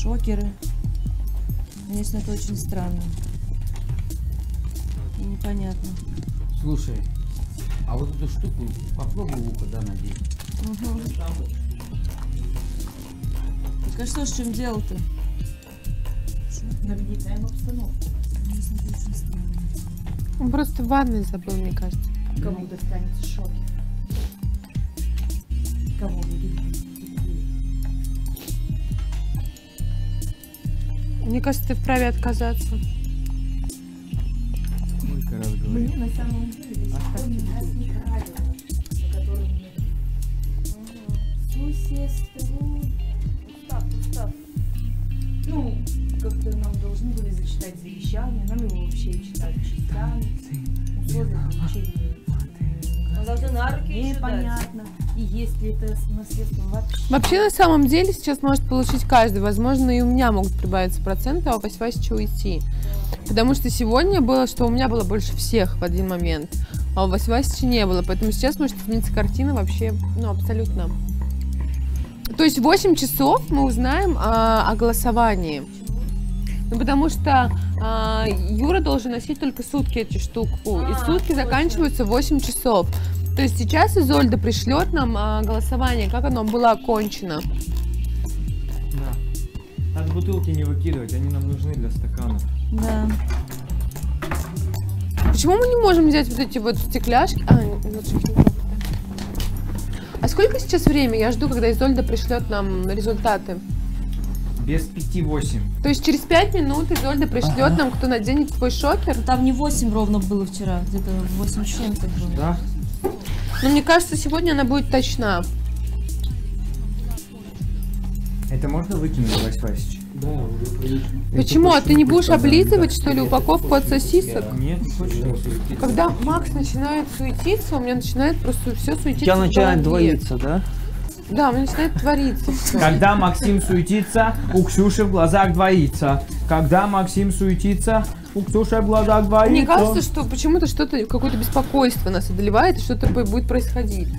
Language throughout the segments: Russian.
шокеры. Конечно, это очень странно. И непонятно. Слушай, а вот эту штуку попробуй в ухо, да, надеть. Угу. Так а что, с чем дело-то? Нагнетаем обстановку. Он просто в ванной забыл, мне кажется. Кому достанется шокер? Кого будет теплее? Мне кажется, ты вправе отказаться. Сколько раз говорю. Мне на самом деле Оставьте нас не правила, по которым мы существуем. Устав. Ну, как-то нам должны были зачитать завещание, нам его вообще читать частями. Условия получения. Он должен на руки Непонятно. И если это наследство вообще. Вообще, на самом деле, сейчас может получить каждый. Возможно, и у меня могут прибавиться проценты, а у Вась-Васича уйти. Потому что сегодня было, что у меня было больше всех в один момент, а у Вась-Васича не было. Поэтому сейчас может измениться картина вообще, ну, абсолютно. То есть в 8 часов мы узнаем о голосовании. Ну, потому что Юра должен носить только сутки эту штуку. И сутки заканчиваются в 8 часов. То есть сейчас Изольда пришлет нам голосование, как оно было окончено. Да. Надо бутылки не выкидывать, они нам нужны для стаканов. Да. Почему мы не можем взять вот эти вот стекляшки? Лучше их не трогать, да. А сколько сейчас время? Я жду, когда Изольда пришлет нам результаты. Без 5-8. То есть через 5 минут Изольда пришлет нам, кто наденет твой шокер. Ну, там не 8 ровно было вчера, где-то 8 с чем-то было. Да? Но мне кажется, сегодня она будет точна. Это можно выкинуть, Вась-Васич? Да, уже прилично. Почему? А ты не будешь облизывать, что ли, упаковку от сосисок? Нет, не хочешь суетиться? Когда Макс начинает суетиться, у меня начинает просто все суетиться. У тебя в начинает голове. двоиться, да? Да, у меня начинает твориться всё. Когда Максим суетится, у Ксюши в глазах двоится. Когда Максим суетится, у Ксюши в глазах двоится. Мне кажется, что почему-то что-то, какое-то беспокойство нас одолевает, и что-то будет происходить.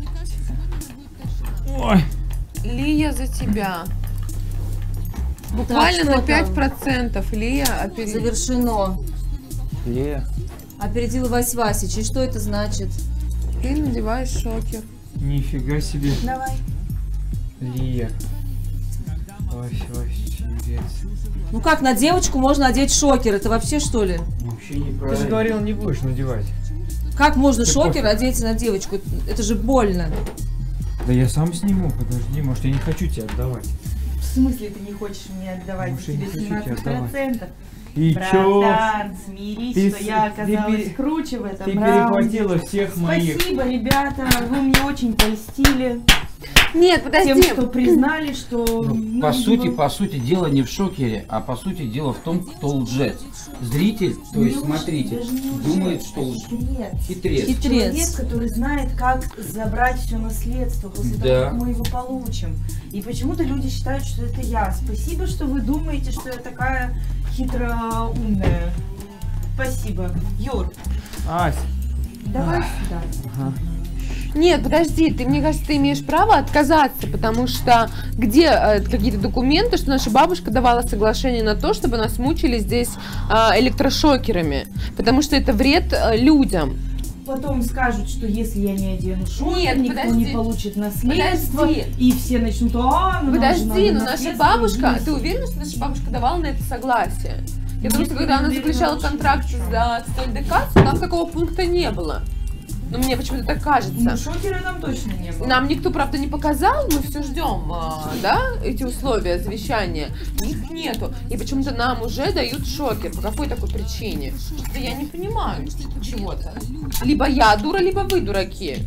Ой. Лия за тебя. Буквально Так, на что там? 5% Лия опередила. Завершено. Лея. Опередил Вась-Васич. И что это значит? Ты надеваешь шокер. Нифига себе. Давай. Лия. Вась-Васич, юрец. Ну как, на девочку можно одеть шокер? Это вообще что ли? Вообще Ты же неправильно. говорил, не будешь надевать. Как можно Ты шокер пофиг. одеть на девочку? Это же больно. Да я сам сниму, подожди, может я не хочу тебе отдавать. В смысле ты не хочешь мне отдавать? Может, я не Тебе хочу тебе 17%? И чё? Братан, смирись, Ты что я ты оказалась пере- круче в этом Ты раунде. перехватила всех моих. Спасибо, ребята, вы мне очень польстили Нет, тем, подожди. что признали, что... Ну, по сути, дело не в шокере, а по сути дело в том, кто лжец. Зритель, то есть смотритель, думает, что хитрец. Хитрец. Человек, который знает, как забрать все наследство после того, Да. как мы его получим. И почему-то люди считают, что это я. Спасибо, что вы думаете, что я такая хитроумная. Спасибо. Юр, Ась, давай сюда. Нет, подожди, ты, мне кажется, ты имеешь право отказаться, потому что где какие-то документы, что наша бабушка давала соглашение на то, чтобы нас мучили здесь электрошокерами, потому что это вред людям. Потом скажут, что если я не одену шокер, Нет, никто подожди. не получит наследство. Подожди. И все начнут, ну Подожди, нам же но надо наша наследство, бабушка, иди ты сюда». уверена, что наша бабушка давала на это согласие? Я думаю, Нет, что я когда не она уверена заключала вообще. контракт с столь ДК, там такого пункта не было. Но мне почему-то так кажется. Ну, шокера нам точно не было. Нам никто, правда, не показал, мы все ждем, да, эти условия завещания. Их нету. И почему-то нам уже дают шокер. По какой такой причине? Что я не понимаю чего-то. Либо я дура, либо вы дураки.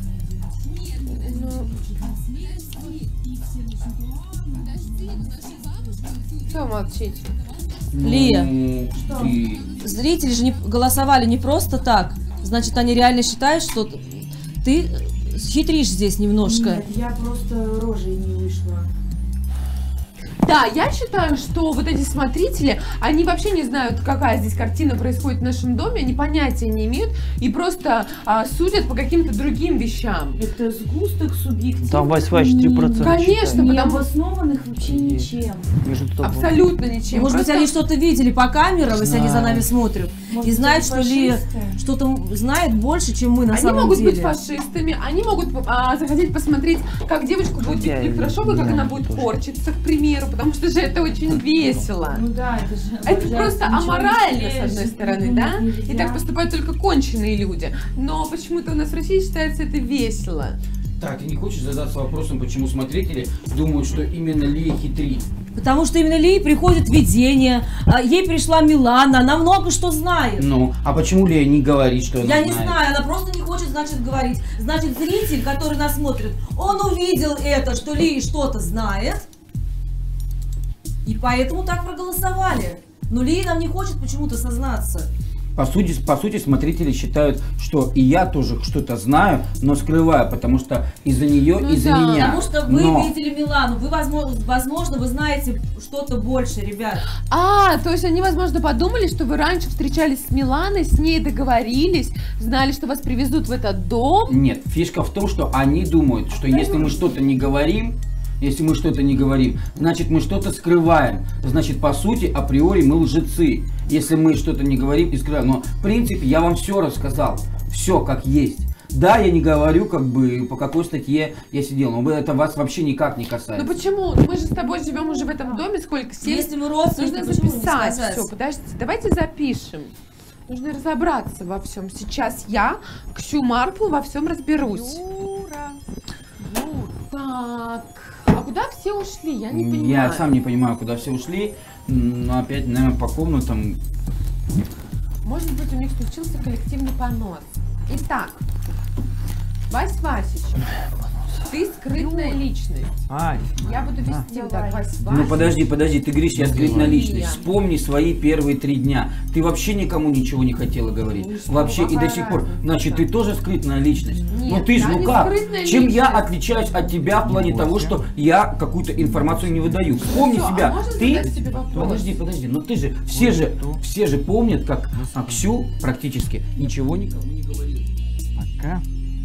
Что молчите? Лия. Ну, ты... Зрители же голосовали не просто так. Значит, они реально считают, что ты хитришь здесь немножко. Нет, я просто рожей не вышла. Да, я считаю, что вот эти смотрители, они вообще не знают, какая здесь картина происходит в нашем доме, они понятия не имеют и просто судят по каким-то другим вещам. Это сгусток субъективных. Там 3%. Конечно, Не потому обоснованных вообще ничем. абсолютно ничем. Может быть, Просто- они что-то видели по камерам, если они за нами смотрят, Может, и знают, они что Ли фашисты? что-то знает больше, чем мы на Они самом могут деле. быть фашистами, они могут захотеть посмотреть, как девочку будет бить электрошок, и как она будет корчиться, к примеру, потому что же это очень весело. Ну да, это же... Это просто ничего не аморально, с съешь, одной стороны, по-другому да? нельзя. И так поступают только конченые люди. Но почему-то у нас в России считается это весело. Так, ты не хочешь задаться вопросом, почему смотрители думают, что именно Лия хитрит? Потому что именно Ли приходит видение, ей пришла Милана, она много что знает. Ну, а почему Лия не говорит, что она Я не знает? знаю, она просто не хочет, значит, говорить. Значит, зритель, который нас смотрит, он увидел это, что Ли что-то знает, и поэтому так проголосовали. Но Ли нам не хочет почему-то сознаться. По сути, смотрители считают, что и я тоже что-то знаю, но скрываю, потому что из-за нее, Ну из-за да. меня. Потому что вы Но видели Милану, вы, возможно, вы знаете что-то больше, ребят. То есть они, возможно, подумали, что вы раньше встречались с Миланой, с ней договорились, знали, что вас привезут в этот дом. Нет, фишка в том, что они думают, что если мы что-то не говорим, значит мы что-то скрываем. Значит, по сути, априори мы лжецы, если мы что-то не говорим и скрываем. Но, в принципе, я вам все рассказал, все как есть. Да, я не говорю, как бы, по какой статье я сидел, но это вас вообще никак не касается. Ну почему? Мы же с тобой живем уже в этом доме, сколько? 7? Если мы родственники, Нужно почему не записать сказать? все. Подождите, давайте запишем. Нужно разобраться во всем. Сейчас я, Ксю Марпл, во всем разберусь. Так, а куда все ушли? Я не понимаю. Я сам не понимаю, куда все ушли, но опять, наверное, по комнатам. Может быть, у них случился коллективный понос. Итак, Вась Васич, ты скрытная личность. Ай, Я буду вести вот так, Вась Ну Васич. подожди, ты говоришь, я скрытная Лия. личность. Вспомни свои первые 3 дня. Ты вообще никому ничего не хотела говорить. Ну что, Вообще и до какая сих пор. разница? Значит, ты тоже скрытная личность. Нет, Ну ты же, я ну не как? скрытная Чем я личность. отличаюсь от тебя в плане того, что я какую-то информацию не выдаю? Вспомни Всё, себя. а можно Ты. задать тебе вопрос? Подожди, но ты же, все же помнят, как Ксю практически ничего никому не говорил. пока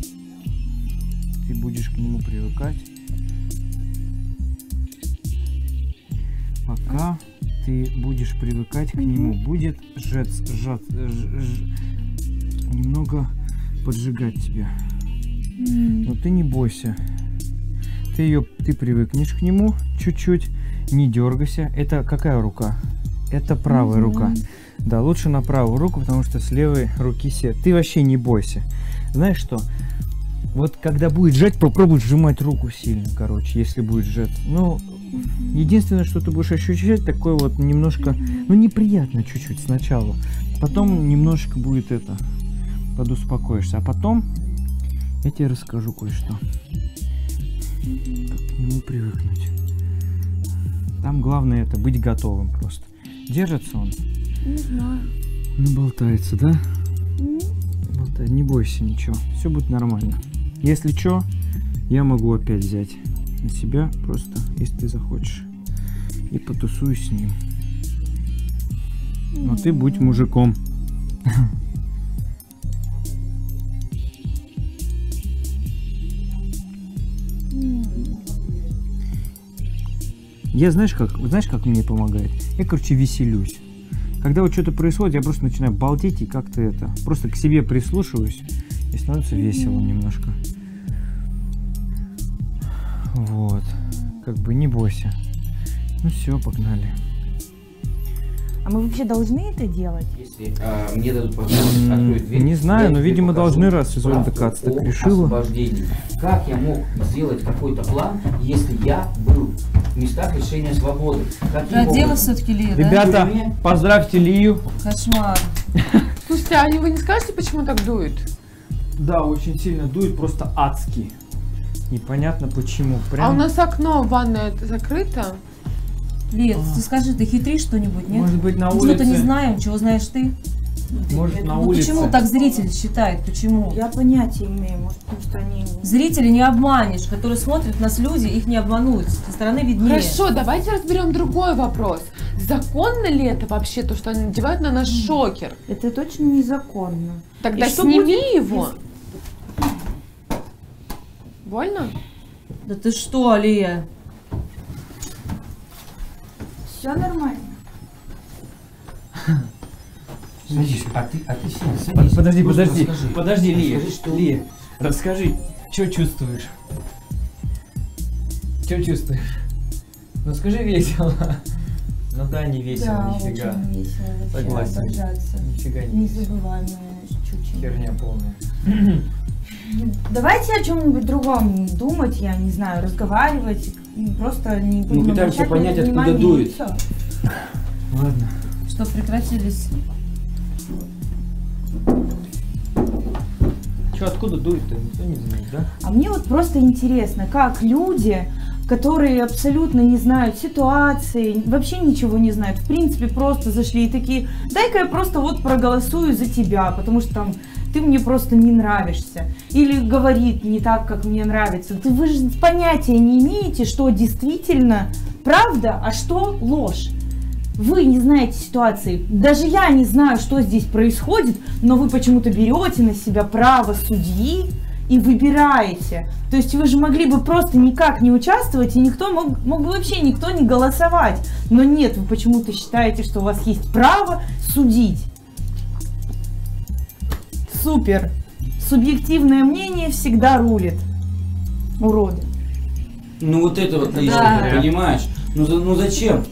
ты будешь к нему привыкать. Пока ты будешь привыкать к нему, будет немного поджигать тебя. Но ты не бойся. Ты привыкнешь к нему чуть-чуть, не дергайся. Это какая рука? Это правая рука. Да, лучше на правую руку, потому что с левой руки ты вообще не бойся. Знаешь что? Вот когда будет сжать, попробуй сжимать руку сильно, короче, если будет сжать. Ну, единственное, что ты будешь ощущать, такое вот немножко, ну, неприятно чуть-чуть сначала. Потом немножко будет подуспокоишься. А потом я тебе расскажу кое-что. Как к нему привыкнуть. Там главное быть готовым просто. Держится он? Не знаю. Ну, болтается, да? Болтает. Не бойся ничего. Все будет нормально. Если что, я могу опять взять на себя, просто, если ты захочешь. И потусуй с ним. Но ты будь мужиком. Я знаешь как мне помогает? Я, короче, веселюсь. Когда вот что-то происходит, я просто начинаю балдеть и как-то просто к себе прислушиваюсь, и становится весело немножко. Вот. Как бы не бойся. Ну все, погнали. А мы вообще должны это делать? Если мне дадут возможность открыть дверь, Не знаю, я но, тебе видимо, покажу должны, раз Изольда правду Кац так о решила. освобождении. Как я мог сделать какой-то план, если я был в местах лишения свободы? Каким Да, дело образом? все-таки Лия, да? Ребята, поздравьте Лию. Кошмар. Слушайте, а вы не скажете, почему так дует? Да, очень сильно дует, просто адски. Непонятно почему. Прям... А у нас окно в ванной закрыто? Лия, ты скажи, ты хитришь что-нибудь, нет? Может быть, на Мы улице... что-то не знаем, чего знаешь ты? Может, на Ну улице. почему так зритель считает? Почему? Я понятия имею, может, потому что они... Зрители не обманешь, которые смотрят нас люди, их не обмануть. Со стороны виднее. Хорошо, давайте разберем другой вопрос. Законно ли это вообще, то, что они надевают на наш шокер? Это точно незаконно. Тогда И что сними будет, его. Больно? Да ты что, Алия? Все нормально. Садись, а ты сядь, Подожди, Просто подожди, расскажи. подожди, Лия, Расскажи, что- Лия, расскажи, что чувствуешь? Что чувствуешь? Ну скажи весело. Ну да, не весело, Да, нифига. очень весело. Вообще Согласен. обожаться. Нифига не весело. Незабываемая чучело. Херня полная. Давайте о чем-нибудь другом думать, я не знаю, разговаривать, просто не будем пытаемся обращать понять, на это откуда внимание, дует. и всё. Ладно. Что прекратились? Что, откуда дует-то? Никто не знает, да? А мне вот просто интересно, как люди, которые абсолютно не знают ситуации, вообще ничего не знают, в принципе, просто зашли и такие, дай-ка я просто вот проголосую за тебя, потому что там ты мне просто не нравишься. Или говорит не так, как мне нравится. Вы же понятия не имеете, что действительно правда, а что ложь. Вы не знаете ситуации. Даже я не знаю, что здесь происходит, но вы почему-то берете на себя право судьи и выбираете. То есть вы же могли бы просто никак не участвовать, и никто мог бы вообще никто не голосовать. Но нет, вы почему-то считаете, что у вас есть право судить. Супер. Субъективное мнение всегда рулит. Уроды. Ну вот это вот лично, Да. ты понимаешь? Ну зачем?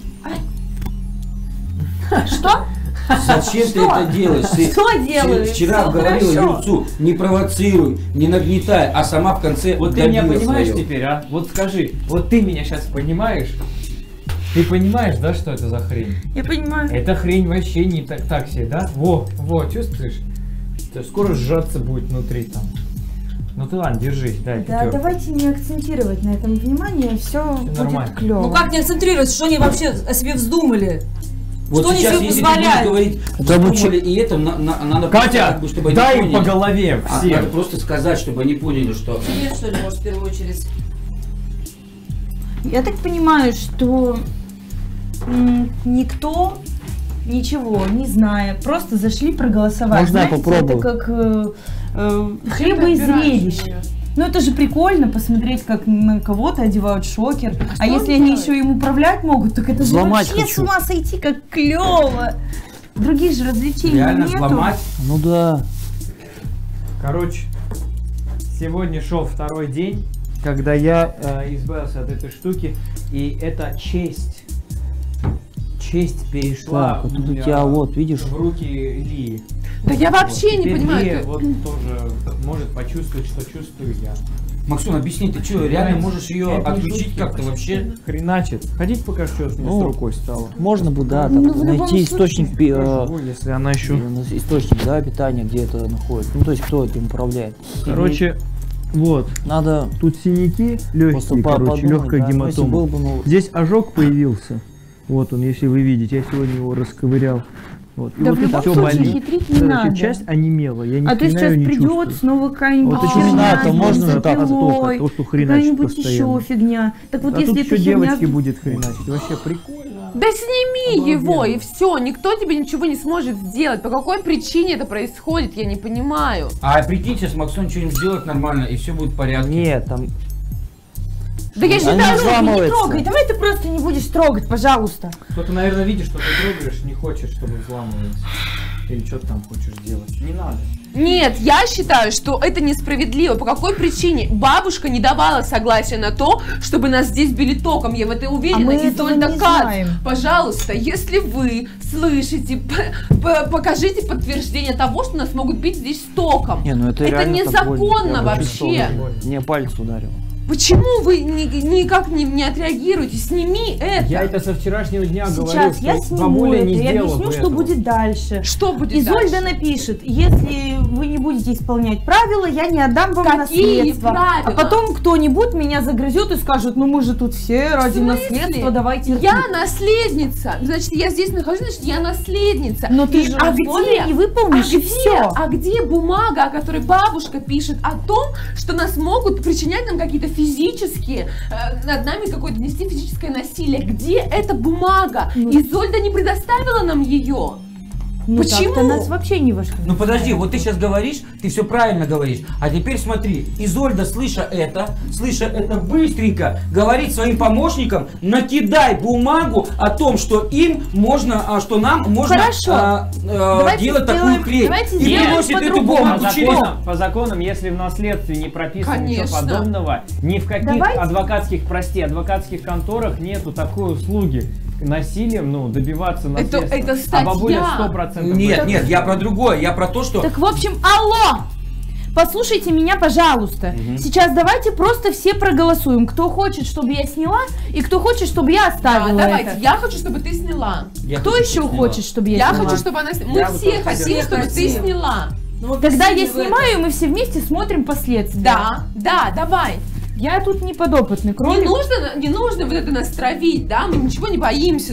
Что? Зачем ты Что? это делаешь? Ты Что делаешь? Вчера Всё говорила хорошо. Юрцу, не провоцируй, не нагнетай, а сама в конце Вот ты меня добила понимаешь своё. теперь, а? Вот скажи, вот ты меня сейчас понимаешь? Ты понимаешь, да, что это за хрень? Я понимаю. Эта хрень вообще не так себе, да? Во, чувствуешь? Это скоро сжаться будет внутри там. Ну ты ладно, держись, дай. Да, пятёрку. давайте не акцентировать на этом внимание, все будет нормально. клево. Ну как не акцентрируется, что они вообще о себе вздумали? Вот Что они сейчас, себе если ты позволяют? будешь говорить, вздумали и это, надо Катя, как бы, чтобы они дай им поняли. по голове А, всем. надо просто сказать, чтобы они поняли, что... Нет, что ли, может, в первую очередь? Я так понимаю, что никто ничего не зная, просто зашли проголосовать. Можно я Знаете, попробую? это как хлеба и зрелище. Ну это же прикольно посмотреть, как на кого-то одевают шокер. А если они еще им управлять могут, так это же Взломать вообще хочу. с ума сойти, как клево. Других же развлечений Реально нету. сломать. Ну да. Короче, сегодня шел второй день, когда я избавился от этой штуки, и это честь. Честь перешла Так, вот тут у меня тебя вот, видишь? в руки Лии. Да я вообще не Теперь понимаю. Лия ты- вот тоже может почувствовать, что чувствую я. Максун, объясни, ты что, реально Понимаете, можешь ее это не отключить шутки, как-то вообще? Хреначит. Ходить пока что с меня Ну, с рукой стало. Можно бы, да, Ну, там, в любом найти случае, источник, Покажу, если она еще... источник, да, питания, где это находится. Ну, то есть, кто этим управляет. Короче, вот. Надо Тут синяки просто легкие, короче, подумать, легкая да. Ну, если гематома. был бы, ну, Здесь ожог появился. Вот он, если вы видите, я сегодня его расковырял. Вот. И Да вот в любом всё случае болит. хитрить не Короче, надо. часть онемела, я не А то сейчас пинаю, не придет чувствую. снова какая-нибудь Вот еще фигня, надо, можно с так, пилой, то, что хреначит какая-нибудь постоянно. еще фигня. Так вот А если тут эта еще херня... девочки будет хреначить. Вообще прикольно. Да сними Обалденно. его, и все. Никто тебе ничего не сможет сделать. По какой причине это происходит, я не понимаю. А прикинь, сейчас Максон что-нибудь сделает нормально, и все будет в порядке. нет, там, Да я Они считаю, Не взламываются. трогай, давай ты просто не будешь трогать, пожалуйста. Кто-то, наверное, видит, что ты трогаешь, не хочет, чтобы взламывалось. Или что ты там хочешь делать. Не надо. Нет, я считаю, что это несправедливо. По какой причине? Бабушка не давала согласия на то, чтобы нас здесь били током. Я в этом уверена. А мы Изольда этого не Кац. знаем. Пожалуйста, если вы слышите, покажите подтверждение того, что нас могут бить здесь током. не, ну это Это реально так больно. незаконно Я вообще. почувствовал, мне палец ударил. Почему вы никак не отреагируете? Сними это. Я это со вчерашнего дня говорю, Сейчас я что сниму бабуля это не и сделала объясню, бы что этого. будет дальше. Что будет Изольда дальше? напишет, если вы не будете исполнять правила, я не отдам вам Какие наследство. правила? А потом кто-нибудь меня загрызет и скажет, ну мы же тут все ради В смысле? наследства, давайте. Я наследница. Значит, я здесь нахожусь, значит, я наследница. Но ты же а условия не где? выполнишь, и все. А где бумага, о которой бабушка пишет о том, что нас могут причинять нам какие-то физические, над нами какое-то нести физическое насилие? Где эта бумага? Изольда не предоставила нам ее. Ну, Почему? так-то нас вообще не вошло. Ну подожди, вот ты сейчас говоришь, ты все правильно говоришь. А теперь смотри, Изольда, слыша это быстренько говорит своим помощникам, накидай бумагу о том, что им можно, что нам можно Хорошо. Давайте делать такую сделаем- хрень. давайте И сделаем приносит эту по-другому. бумагу через... По законам, если в наследстве не прописано ничего Конечно. подобного, ни в каких Давайте. адвокатских конторах нету такой услуги. Насилием, добиваться наследства. это А бабуля статья. 100%. Нет, я про другое, я про то, что... Так, в общем, алло! Послушайте меня, пожалуйста. Сейчас давайте просто все проголосуем. Кто хочет, чтобы я сняла, и кто хочет, чтобы я Да, оставила давайте. это. Я хочу, чтобы ты сняла. Я Кто хочу, еще чтобы хочет, чтобы я Я сняла? хочу, чтобы она сняла. Мы Я вот все тоже хотим, все чтобы ты хотим. сняла. Ну, вот Тогда я посмотри в это. снимаю, и мы все вместе смотрим последствия. Да, давай. Я тут не подопытный кролик. Не нужно вот это нас травить, да? Мы ничего не боимся.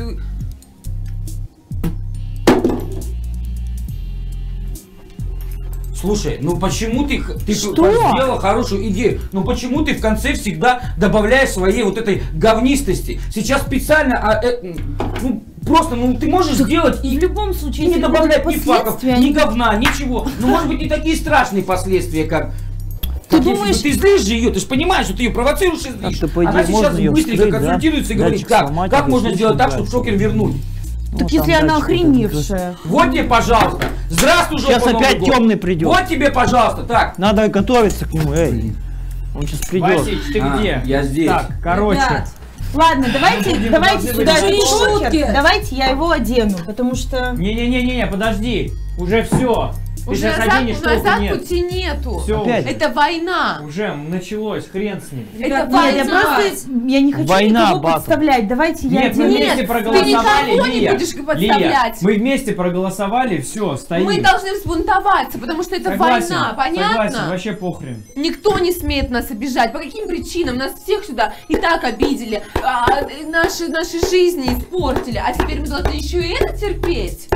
Слушай, ну почему ты Что? сделала хорошую идею? Ну почему ты в конце всегда добавляешь своей вот этой говнистости? Сейчас специально, просто, ты можешь сделать И в любом случае, и не если добавлять будут ни факов, последствия, ни они- говна, ничего. Ну может быть не такие страшные последствия, как... Ты если бы думаешь- ты злишь же ее, ты же понимаешь, что ты ее провоцируешь и злишь. Так-то, по идее, Она сейчас можно ее быстренько вскрыть, да? консультируется и говорит, Датчик сломать, как и можно слушать сделать так, дальше. чтобы шокер вернуть. Так Ну, если там она датчик этот охреневшая. Вот тебе, пожалуйста. Здравствуй, жопа, Сейчас Новый опять год. темный придет. Вот тебе, пожалуйста. Так. Надо готовиться к нему, эй. Он сейчас придет. Васич, ты А, где? я здесь. Так, короче. Ребят, Ладно, давайте должны сюда быть этот шутки. шокер. Давайте я его одену, потому что... Не, подожди. Уже все. Ты Уже сейчас оденешь, назад толку нет. пути нету. Все, Опять? Это война. уже началось, хрен с ним. ребят, Это Нет, я война. просто... Я не хочу Война, никого батл. подставлять. Давайте я Нет, мы одену. вместе Нет, проголосовали, ты никого не Лия. будешь подставлять. Лия, мы вместе проголосовали, все, стоим. Мы должны взбунтоваться, потому что это Согласен, война, понятно? Согласен, вообще похрен. Никто не смеет нас обижать. По каким причинам? Нас всех сюда и так обидели, наши жизни испортили, а теперь мы должны еще и это терпеть.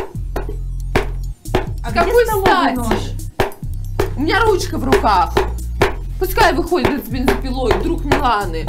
А С где какой столовый стати? нож? У меня ручка в руках. Пускай выходит с бензопилой, друг Миланы.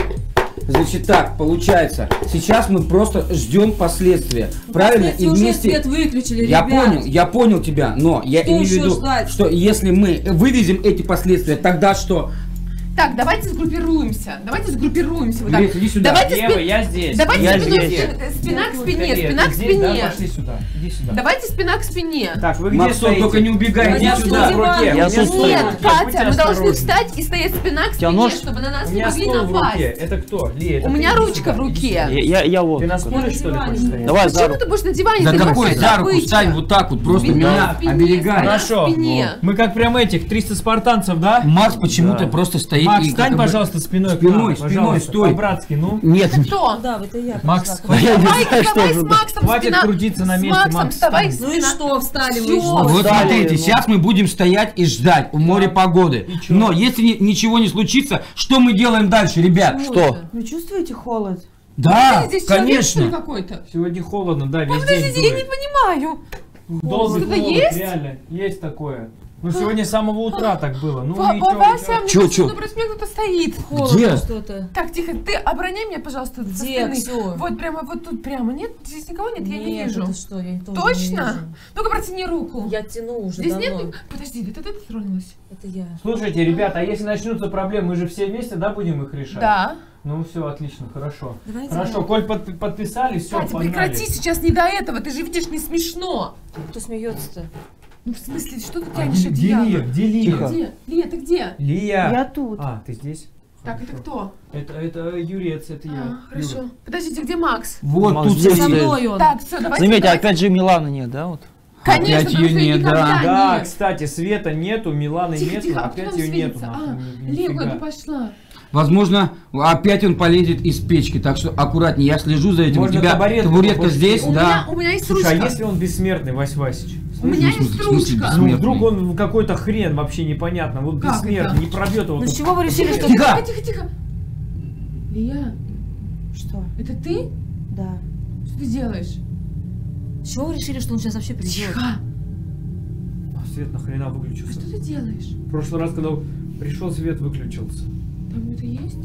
Значит так, получается, сейчас мы просто ждем последствия. Правильно? И Последствия уже вместе... свет выключили, Я ребят. понял тебя, но я Что имею в еще виду, ждать? что если мы вывезем эти последствия, тогда что? Так, давайте сгруппируемся. Вот так. Лев, иди сюда. Давайте Ева, я здесь. Давайте Я спину- здесь. спина к спине, Привет, спина ты к здесь, да? спине. Пошли сюда, иди сюда. Давайте спина к спине. Так, вы где Максон, стоите? только не убегай, иди У меня сюда. стул в руке. Я у меня тут стул в стою. Нет, руке, Катя, будьте мы должны осторожны. встать и стоять спина к тебя спине, нож? чтобы на нас У не меня могли стул в руке. напасть. Это кто? Лия, это У ты, меня иди ручка сюда, в иди руке. сюда. Я вот. Ты на стуле, что ли, диване. хочешь стоять? Давай, Почему Зару. ты будешь на диване? Да Ты какой можешь за руку забыть. встань вот так вот, просто Спина меня к спине, оберегай. спина к Хорошо. спине. Мы как прям этих 300 спартанцев, да? Макс почему-то Да. просто стоит Макс, и встань, как бы- пожалуйста, спиной к Спиной, нам, спиной, пожалуйста, стой. по-братски, ну. Нет, Кто? Да, это я. Макс, пришла. Я не Давай, знаю, что давай с ожидать. Максом Хватит спина- крутиться на с месте, Максом Макс, вставай встань. Ну и спина. что, встали вы? Всё. и что? вот Встали, смотрите, ну. сейчас мы будем стоять и ждать у моря погоды. И чё? Но если ничего не случится, что мы делаем дальше, ребят? Что? Вы чувствуете холод? Да, Здесь человек, что ли, конечно. какой-то? Сегодня холодно, да, весь день Подождите, я не дует. понимаю. Долгий Что-то холод, есть? реально, есть такое. Ну, сегодня с самого утра так было. Ну, и Вася, мне Чё, кажется, чё? напротив меня кто-то стоит. Холодно Где? что-то. Так, тихо, ты обороняй меня, пожалуйста, со Где спины. всё? Вот прямо вот тут прямо. Нет, здесь никого нет, я не Нет, вижу. это что, я тоже не Точно? вижу. Ну-ка, протяни руку. Я тяну уже Здесь давно. нет. Подожди, это ты тронулась? Это я. Слушайте, ребята, а если начнутся проблемы, мы же все вместе, да, будем их решать? Да. Ну, все, отлично, хорошо. Давайте Хорошо, я. коль подписали, все, Катя, погнали. прекрати, сейчас не до этого. Ты же видишь, не смешно. Кто смеется-то? Ну, в смысле, что ты А тянешь где Лия? одеяло? Где Лия? Тихо. Где? Лия, ты где? Лия. Я тут. А, ты здесь? Так, это Хорошо. кто? Это Юрец, это я. А, хорошо. Юра. Подождите, где Макс? Вот Макс тут здесь Со сидит. мной он. Так, все, давайте. Заметьте, давайте. опять же Милана нет, да? Вот. Конечно, Опять потому её что её нет, да. никогда Да, нет. кстати, Света нету, Миланы Тихо, нету, тихо, а кто опять там ее нету. светится? нахуй, А, ни- Лия, нифига. куда ты пошла? Возможно, опять он полезет из печки, так что аккуратнее. Я слежу за этим. Можно У тебя табуретку табуретка попустить. здесь, да? У меня есть Слушай, ручка. а если он бессмертный, Вась Васич? У меня есть В смысле ручка. бессмертный? Ну, вдруг он какой-то хрен вообще непонятно. Вот Как бессмертный, это? не пробьет его. Ну с тут. чего вы решили, что... Тихо! Тихо. Лия, Что? это ты? Да. Что ты делаешь? С чего вы решили, что он сейчас вообще придет? Тихо. А свет нахрена выключился? Что ты делаешь? В прошлый раз, когда пришел, свет выключился. Там это есть?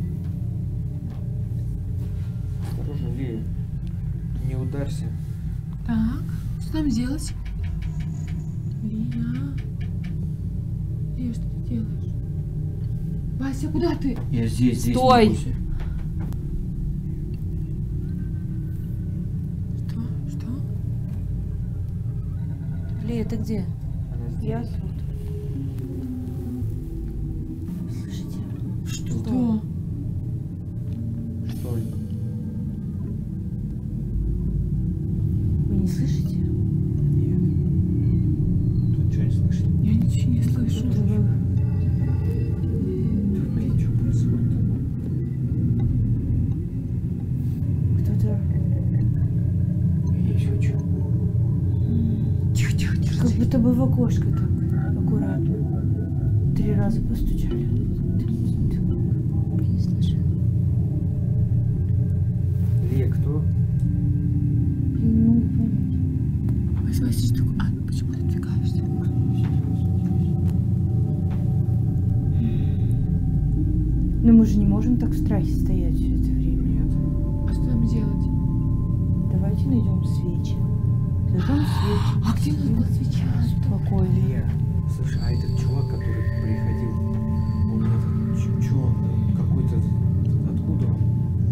Осторожно, Лея. Не ударься. Так, что нам делать? Лия. Лия, что ты делаешь? Вася, куда ты? Я здесь, Стой! не бойся. Что? Лея, ты где? Она здесь. Я тут. Слышите? Что? Что? Что? Вы не слышите? Нет. Тут ничего не слышно. Я ничего не слышу. Что вы- Да, блин, что происходит? Кто-то Я есть хочу. как будто бы в окошко так аккуратно 3 раза постучали. Не слышу. Лея, кто? Ну, понятно. Вася, Вася, что такое? А, почему ты отвлекаешься? Но мы же не можем так в страхе стоять все это время. Нет. А что нам делать? Давайте найдем свечи. Зажжем свечи. А где у нас была свеча? Спокойно. Лея, слушай, а этот чувак, который приходил, он этот, чё он, какой-то, откуда он?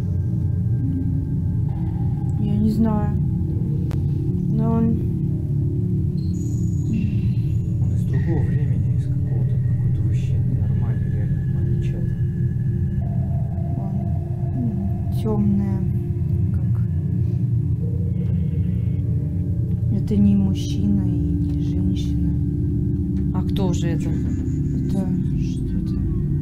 Я не знаю. Но он... Он из другого времени, из какого-то, какой-то вообще ненормальный, реально, маньячат. он темная. Как... Это не мужчина и не женщина. А кто же это? Это что-то...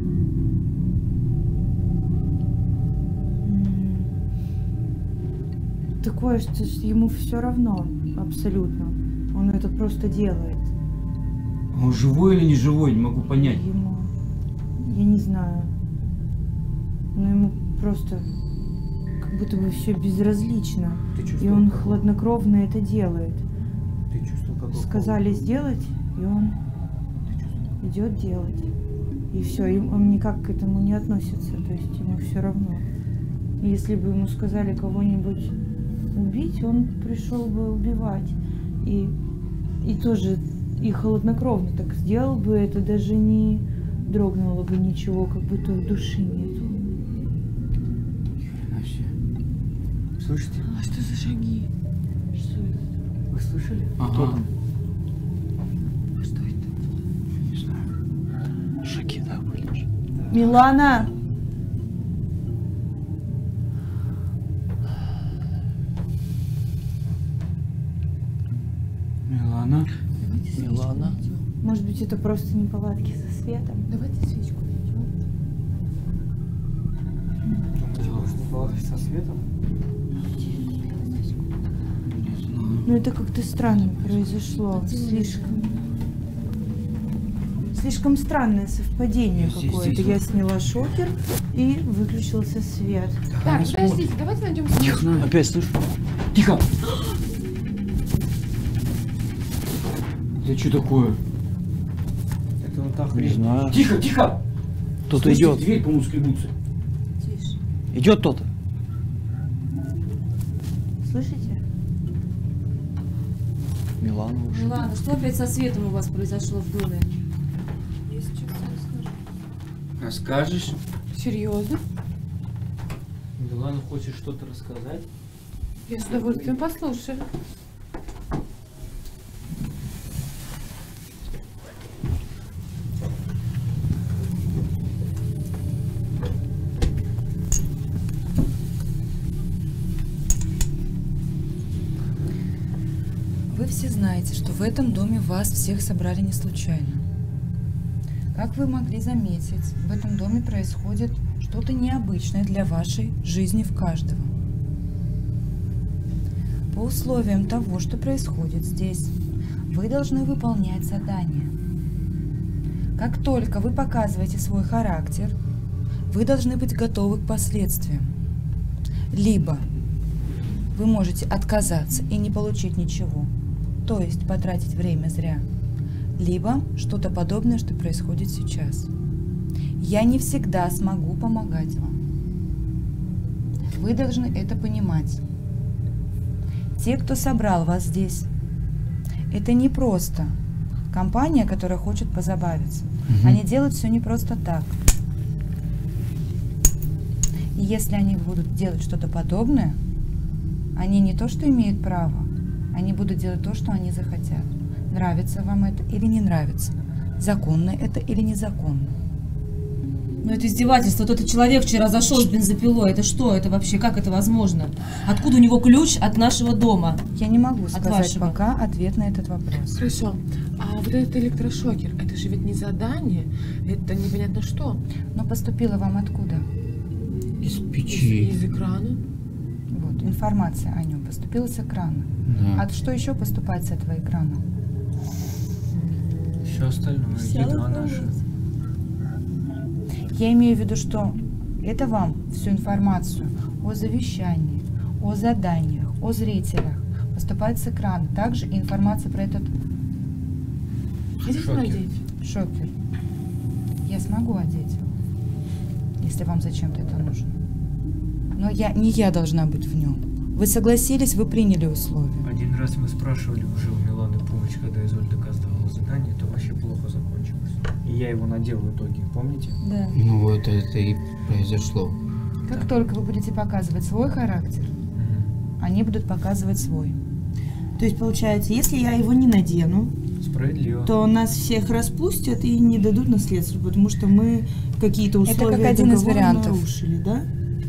Такое, что ему все равно, абсолютно. Он это просто делает. Он живой или не живой, не могу понять. Ему... Я не знаю. Но ему просто как будто бы все безразлично. Ты И чувствовал, он как хладнокровно это делает. Ты чувствовал, как он Сказали сделать, и он идет делать. И все, он никак к этому не относится, то есть ему все равно. И если бы ему сказали кого-нибудь убить, он пришел бы убивать. И тоже и холоднокровно так сделал бы это, даже не дрогнуло бы ничего, как будто в души нету. Хрена себе. Слышите? А что за шаги? Что это? Вы слышали? Ага. Кто там? А что это? Не знаю. Шаги, да, были же. Милана! Милана. Давайте свечку Милана. найдем. Может быть, это просто неполадки со светом? Давайте свечку найдем. Думаете, может, не было со светом? Не знаю. Ну это как-то странно произошло. Слишком странное совпадение Здесь, какое-то. здесь Я вот. сняла шокер и выключился свет. Так, не смотрит. подождите, давайте найдем Не свечку. знаю. Опять слышу. Тихо! Это что такое? Это он так Не знаю. Тихо, тихо! Кто-то Слышите, идет. Дверь, по-моему, скребутся. Тише. Идет кто-то. Слышите? Милана уже. Ну ладно, что опять со светом у вас произошло в доме? Я сейчас расскажу. Расскажешь? Серьезно? Милана хочет что-то рассказать? Я с удовольствием послушаю. Вы все знаете, что в этом доме вас всех собрали не случайно. Как вы могли заметить, в этом доме происходит что-то необычное для вашей жизни в каждого. По условиям того, что происходит здесь, вы должны выполнять задания. Как только вы показываете свой характер, вы должны быть готовы к последствиям. Либо вы можете отказаться и не получить ничего, то есть потратить время зря, либо что-то подобное, что происходит сейчас. Я не всегда смогу помогать вам. Вы должны это понимать. Те, кто собрал вас здесь, это не просто компания, которая хочет позабавиться. Они делают все не просто так. И если они будут делать что-то подобное, они не то что имеют право, они будут делать то, что они захотят. Нравится вам это или не нравится? Законно это или незаконно? Ну это издевательство. Вот этот человек вчера зашел с бензопилой. Это что? Это вообще, как это возможно? Откуда у него ключ от нашего дома? Я не могу сказать вашего. пока ответ на этот вопрос. Хорошо. А вот этот электрошокер, это же ведь не задание, это непонятно что. Но поступило вам откуда? Из печи. Из экрана. Вот, информация о нем поступила с экрана. Да. А что еще поступает с этого экрана? Все остальное, еда наша. Я имею в виду, что это вам всю информацию о завещании, о заданиях, о зрителях поступает с экрана. Также и информация про этот Хотите Шокер. надеть? шокер. Я смогу одеть его, если вам зачем-то это нужно. Но не я должна быть в нем. Вы согласились, вы приняли условия. Один раз мы спрашивали уже у Миланы помощь, когда Изольда доказывала задание, то вообще плохо закончилось. И я его надел в итоге, помните? Да. Ну вот это и произошло. Как только вы будете показывать свой характер, они будут показывать свой. То есть, получается, если я его не надену, Справедливо. то нас всех распустят и не дадут наследство, потому что мы какие-то Это условия как один из договора вариантов. нарушили, да?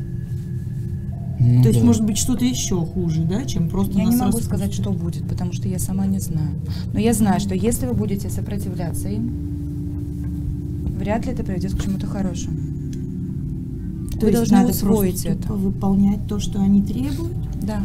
Ну То есть, да. может быть, что-то еще хуже, да, чем просто Я нас не могу распустят? сказать, что будет, потому что я сама не знаю. Но я знаю, что если вы будете сопротивляться им, вряд ли это приведет к чему-то хорошему. То Вы есть должны надо усвоить просто это. тупо выполнять то, что они требуют? Да.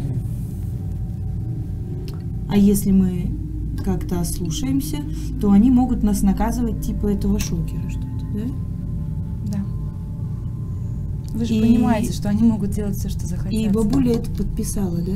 А если мы как-то ослушаемся, то они могут нас наказывать типа этого шокера что-то, да? Да. Вы же И- понимаете, что они могут делать все, что захотят. И бабуля это подписала, да?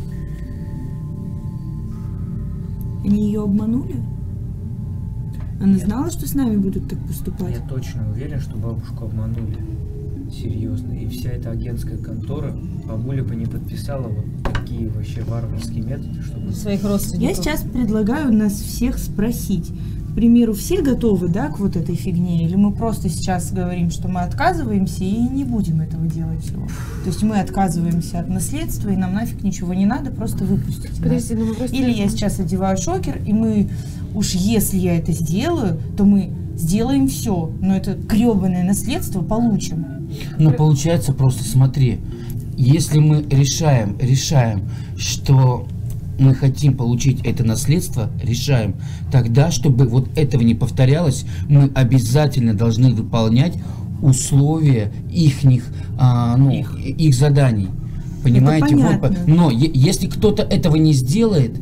Они ее обманули? Она Нет. знала, что с нами будут так поступать? Я точно уверен, что бабушку обманули. Серьезно. И вся эта агентская контора, бабуля бы не подписала вот такие вообще варварские методы, чтобы... Своих Я родственников. сейчас предлагаю нас всех спросить. К примеру, все готовы, да, к вот этой фигне? Или мы просто сейчас говорим, что мы отказываемся и не будем этого делать всего? То есть мы отказываемся от наследства, и нам нафиг ничего не надо, просто выпустите нас. Подожди, ну мы просто... Или я сейчас одеваю шокер, и мы, уж если я это сделаю, то мы сделаем все, но это гребаное наследство получим. Ну, получается просто, смотри, если мы решаем, что мы хотим получить это наследство, решаем, тогда, чтобы вот этого не повторялось, мы обязательно должны выполнять условия их заданий. Понимаете? Вот, понятно. но если кто-то этого не сделает,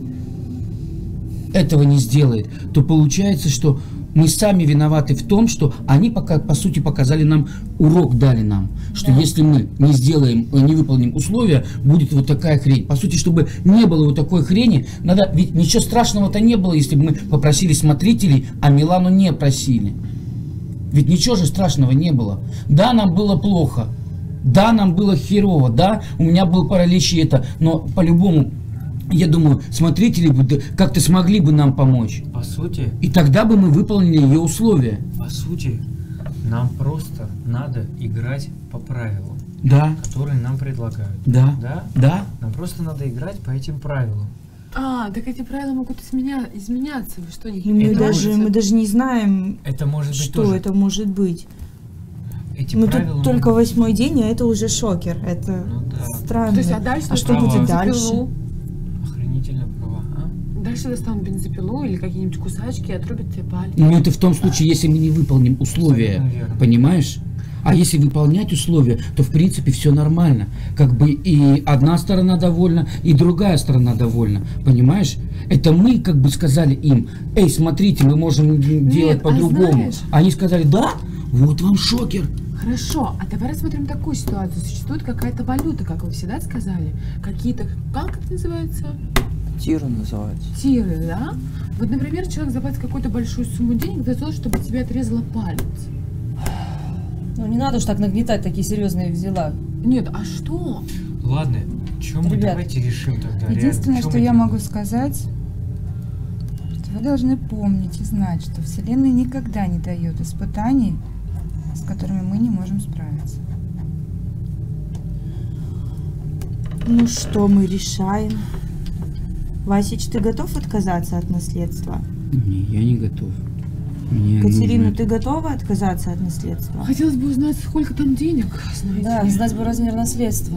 то получается, что мы сами виноваты в том, что они пока, по сути, показали нам, урок дали нам, что если мы не сделаем, не выполним условия, будет вот такая хрень. По сути, чтобы не было вот такой хрени, надо, ведь ничего страшного-то не было, если бы мы попросили смотрителей, а Милану не просили. Ведь ничего же страшного не было. Да, нам было плохо, да, нам было херово, да, у меня был паралич и это, но по-любому, я думаю, смотрители бы как-то смогли бы нам помочь. По сути, И тогда бы мы выполнили ее условия. нам просто надо играть по правилам, Да, которые нам предлагают. да, Да? да. Нам просто надо играть по этим правилам. А, так эти правила могут изменяться. Вы что, не И мы Это даже не знаем, Это может быть что тоже. это может быть. Эти Мы правила тут только могут- 8-й день, а это уже шокер. Это Ну да. странно. То есть, а дальше А что права. будет бензопилу. дальше? Охренительно права. А? Дальше конечно, достанут бензопилу или какие-нибудь кусачки и отрубят тебе палец. Но это в том случае, если мы не выполним условия, Абсолютно верно. понимаешь? А если выполнять условия, то в принципе все нормально. Как бы и одна сторона довольна, и другая сторона довольна. Понимаешь? Это мы как бы сказали им: эй, смотрите, мы можем делать а по-другому. знаешь- Они сказали: да, вот вам шокер. Хорошо, а давай рассмотрим такую ситуацию. Существует какая-то валюта, как вы всегда сказали. Какие-то, как это называется? Тиры называется. Тиры, да? Вот, например, человек заплатит какую-то большую сумму денег за то, чтобы тебе отрезало палец. Ну не надо уж так нагнетать такие серьезные дела. Нет, а что? Ладно, что мы Ребят, давайте решим тогда. Единственное, реально, чё что мы я делаем? могу сказать, что вы должны помнить и знать, что Вселенная никогда не дает испытаний, с которыми мы не можем справиться. Ну что мы решаем? Васич, ты готов отказаться от наследства? Не, я не готов. Мне Катерина, нужно ты готова отказаться от наследства? Хотелось бы узнать, сколько там денег, знаете. Да, знать бы размер наследства.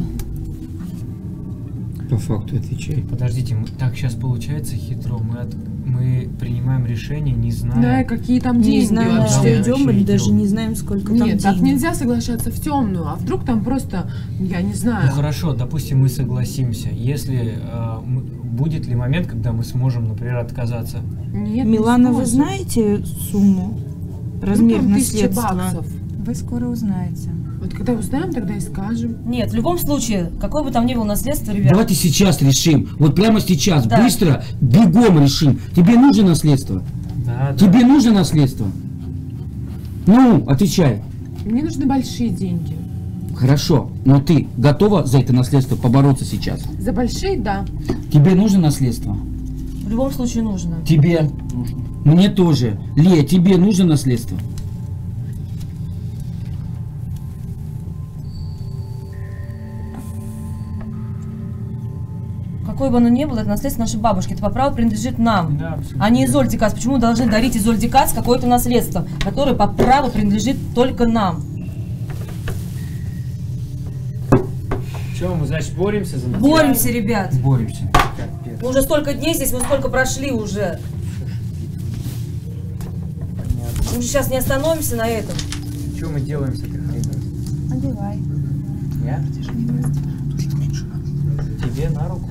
по факту отвечай. Подождите, так сейчас получается хитро. Мы принимаем решение, не зная. Да, и какие там деньги Не знаем, да, что вообще. да. идем, или Вообще даже идем. не знаем, сколько там Нет, так денег. нельзя соглашаться в темную, а вдруг там просто, я не Ну знаю. хорошо, допустим, мы согласимся. Если будет ли момент, когда мы сможем, например, отказаться? Нет, не Милана, вы сможем. знаете сумму? Ну, Размер там 1000 наследства? баксов. Вы скоро узнаете. Вот когда узнаем, тогда и скажем. Нет, в любом случае, какое бы там ни было наследство, ребят. Давайте сейчас решим. Вот прямо сейчас, Да. быстро, бегом решим. Тебе нужно наследство? Да, да. Тебе нужно наследство? Ну, отвечай. Мне нужны большие деньги. Хорошо, но ты готова за это наследство побороться сейчас? За большие, да. Тебе нужно наследство? В любом случае нужно. Тебе? Мне тоже. Лея, тебе нужно наследство? Какое бы оно ни было, это наследство нашей бабушки. Это по праву принадлежит нам, Да, абсолютно а не верно. Изольде Кац. Почему мы должны дарить Изольде Кац какое-то наследство, которое по праву принадлежит только нам? Что, мы, значит, боремся за наследство? Боремся, ребят. Боремся. Капец. Мы уже столько дней здесь, мы сколько прошли уже. Понятно. Мы же сейчас не остановимся на этом. Что мы делаем с этой хренью? Одевай. Я? Тебе на руку?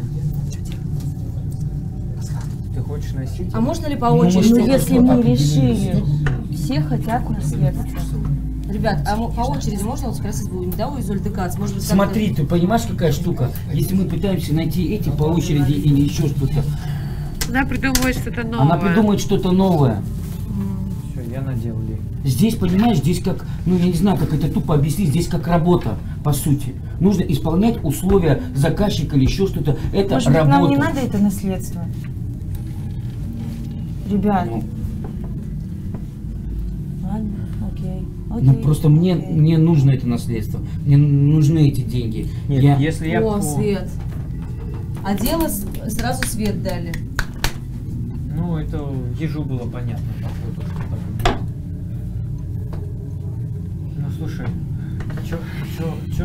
Ты хочешь носить? А можно ли по Ну, очереди? Ну, что, если что мы определились? решили, все хотят наследство. Ребят, а по очереди можно вот спросить будем, да, у Изольды Кац? Может быть, Смотри, ты понимаешь, какая штука? Если мы пытаемся найти эти по очереди или еще что-то, Она придумывает что-то новое. она придумает что-то новое. Все, я надел Лей. Здесь, понимаешь, здесь как, ну я не знаю, как это тупо объяснить, здесь как работа, по сути. Нужно исполнять условия заказчика или еще что-то. Это Может быть, работа. нам не надо это наследство? Ребят, Ну, ладно, окей. ну, просто мне нужно это наследство. Мне нужны эти деньги. Нет, Я- если я... О, Свет. А дело сразу Свет дали. Ну, это ежу было понятно, походу, что так и будет. Ну, слушай, что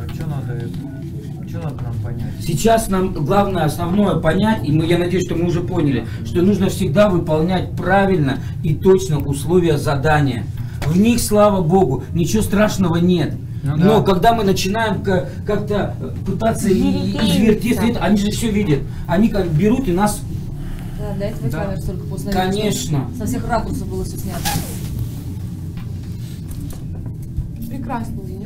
надо нам понять? Сейчас нам главное, основное понять, и я надеюсь, что мы уже поняли, что нужно всегда выполнять правильно и точно условия задания. В них, слава богу, ничего страшного нет. Ну Но да. когда мы начинаем как-то пытаться извертеться, они же все видят. Они как берут и нас, Да, для этого и Да. камер столько после конечно. Со всех ракурсов было все снято. Прекрасный денек.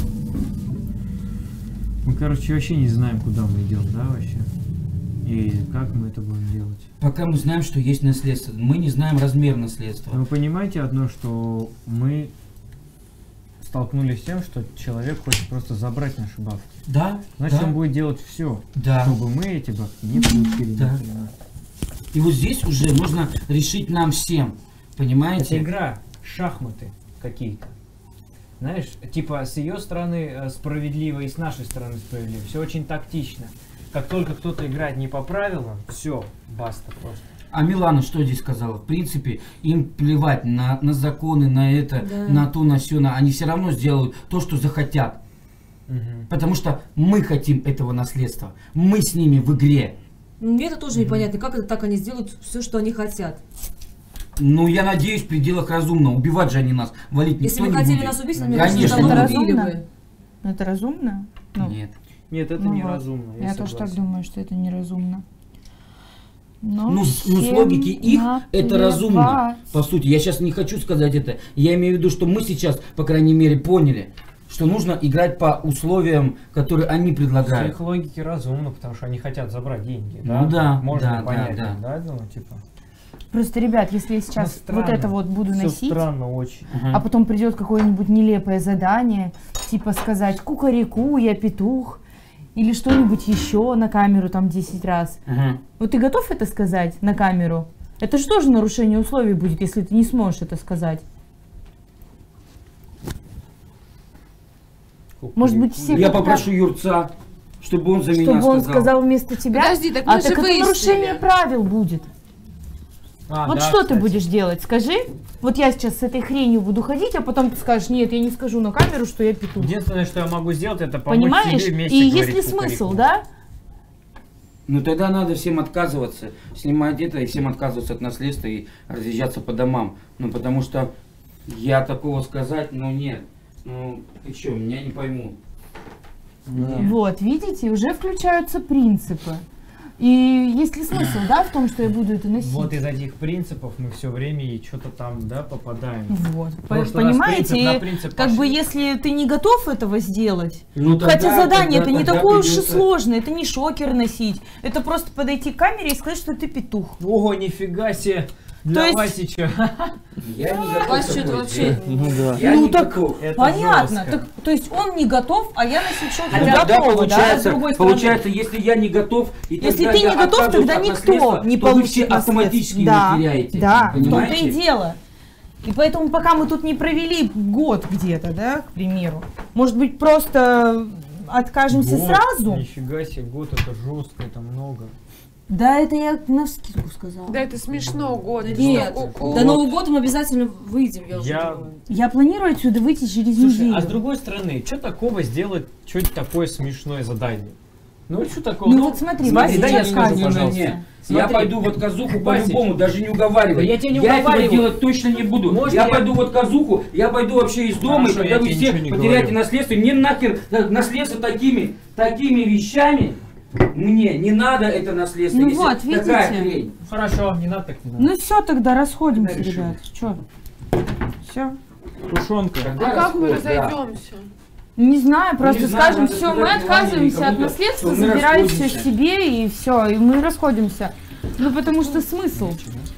Мы, короче, вообще не знаем, куда мы идем, да, вообще? И как мы это будем делать? Пока мы знаем, что есть наследство, мы не знаем размер наследства. Вы понимаете одно, что мы столкнулись с тем, что человек хочет просто забрать наши бабки. Да, Значит, да, он будет делать все, да. чтобы мы эти бабки не получили. Да. например. И вот здесь уже нужно решить нам всем, понимаете? Это игра, шахматы какие-то. Знаешь, типа с ее стороны справедливо и с нашей стороны справедливо. Все очень тактично. Как только кто-то играет не по правилам, все, баста просто. А Милана что здесь сказала? В принципе, им плевать на законы, на это, Да. на то, на сё, они все равно сделают то, что захотят. Мгм. Потому что мы хотим этого наследства. Мы с ними в игре. Ну, мне это тоже непонятно, как это так они сделают все, что они хотят. Ну, я надеюсь, в пределах разумного. Убивать же они нас, валить Если никто бы не хотели будет. нас убить, Конечно. давно Это убили разумно? бы. Это разумно? Ну, Нет. Нет, это ну неразумно. вот. Я тоже так думаю, что это неразумно. Но Ну, с всем логики их это разумно. наплевать. По сути, я сейчас не хочу сказать это. Я имею в виду, что мы сейчас, по крайней мере, поняли, что нужно играть по условиям, которые они С предлагают. их логики разумно, потому что они хотят забрать деньги. Ну да, можно да, понять, да, да, ну, типа. Просто, ребят, если я сейчас Ну, странно. вот это вот буду Всё носить, странно очень. а потом придет какое-нибудь нелепое задание, типа сказать «кукареку, я петух», или что-нибудь еще на камеру там 10 раз. Ага. Вот ты готов это сказать на камеру? Это же тоже нарушение условий будет, если ты не сможешь это сказать. Может быть, все Я как-то- попрошу Юрца, чтобы он за меня чтобы он сказал. сказал вместо тебя? Подожди, так мы а же так это выяснили. нарушение правил будет. А, Вот да, что кстати. ты будешь делать? Скажи. Вот я сейчас с этой хренью буду ходить, а потом ты скажешь, нет, я не скажу на камеру, что я петух. Единственное, что я могу сделать, это помочь Понимаешь? тебе вместе И говорить есть ли кукареку. смысл, да? Ну тогда надо всем отказываться, снимать это и всем отказываться от наследства и разъезжаться по домам. Ну потому что я такого сказать, ну нет. Ну ты что, меня не поймут. Нет. Вот, видите, уже включаются принципы. И есть ли смысл, да, в том, что я буду это носить? Вот из этих принципов мы все время и что-то там, да, попадаем. Вот. Потому что у нас Понимаете, принцип на и принцип как бы пошли. если ты не готов этого сделать, Ну, тогда- хотя задание это не тогда такое уж и придется- сложное, это не шокер носить, это просто подойти к камере и сказать, что ты петух. Ого, нифига себе. Для есть- Васича. Я не готов Вася что-то такое вообще... сделать. Ну да. Я Ну не так- готов. Это Понятно. жестко. Так, то есть он не готов, а я носить шокер А тогда готова, да, с получается, другой стороны. получается, если я не готов, и Если тогда ты я не готов, отказываюсь тогда от никто наследства, не то вы получит все автоматически наследство. его теряете. Да, в том-то понимаете? и дело. И поэтому пока мы тут не провели год где-то, да, к примеру, может быть, просто откажемся Год, сразу? Нифига себе, год это жестко, это много. Да, это я навскидку сказала. Да это смешно, год. Да Что, нет, ку-ку? до Нового года мы обязательно выйдем, я уже Я- думаю. Я планирую отсюда выйти через Слушай, неделю. а с другой стороны, что такого сделать, что-то такое смешное задание? Ну что такого? Ну вот смотри, Смотри, Вася да я сейчас скажу, скажет. пожалуйста. Я Смотри. пойду в отказуху Васич. по-любому, даже не уговаривай. Да я тебя не этого уговариваю. делать точно не буду. Можно я я- пойду в отказуху, я пойду вообще из дома, Хорошо, и я когда вы тебе все ничего не потеряете говорю. наследство, мне нахер наследство такими вещами, мне не надо это наследство. Ну если вот, такая видите? хрень. Хорошо, не надо так не надо. Ну все, тогда расходимся, Тогда решим. ребят. Че? Все? Тушенка. Тогда А как мы расход, да. разойдемся? Не знаю, просто не знаю, скажем, надо все, сказать мы Милане отказываемся или от кому-то, наследства, что мы забираем все расходимся. себе и все, и мы расходимся. Ну потому что смысл?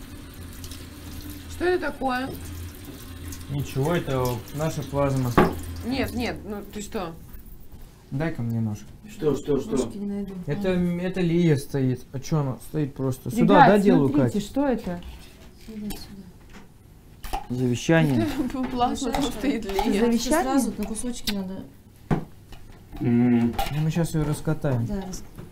Что это такое? Ничего, это наша плазма. Нет, ну ты что? Дай-ка мне нож. Что? Ножки не найду. Это Лия стоит. А что она стоит просто? Сюда, Ребят, да, делаю, смотрите, Катя? что это? Завещание. Плазма, там стоит Лия. Завещание? Завещание? Сразу на кусочки надо. М. Ну, мы сейчас ее раскатаем. Да,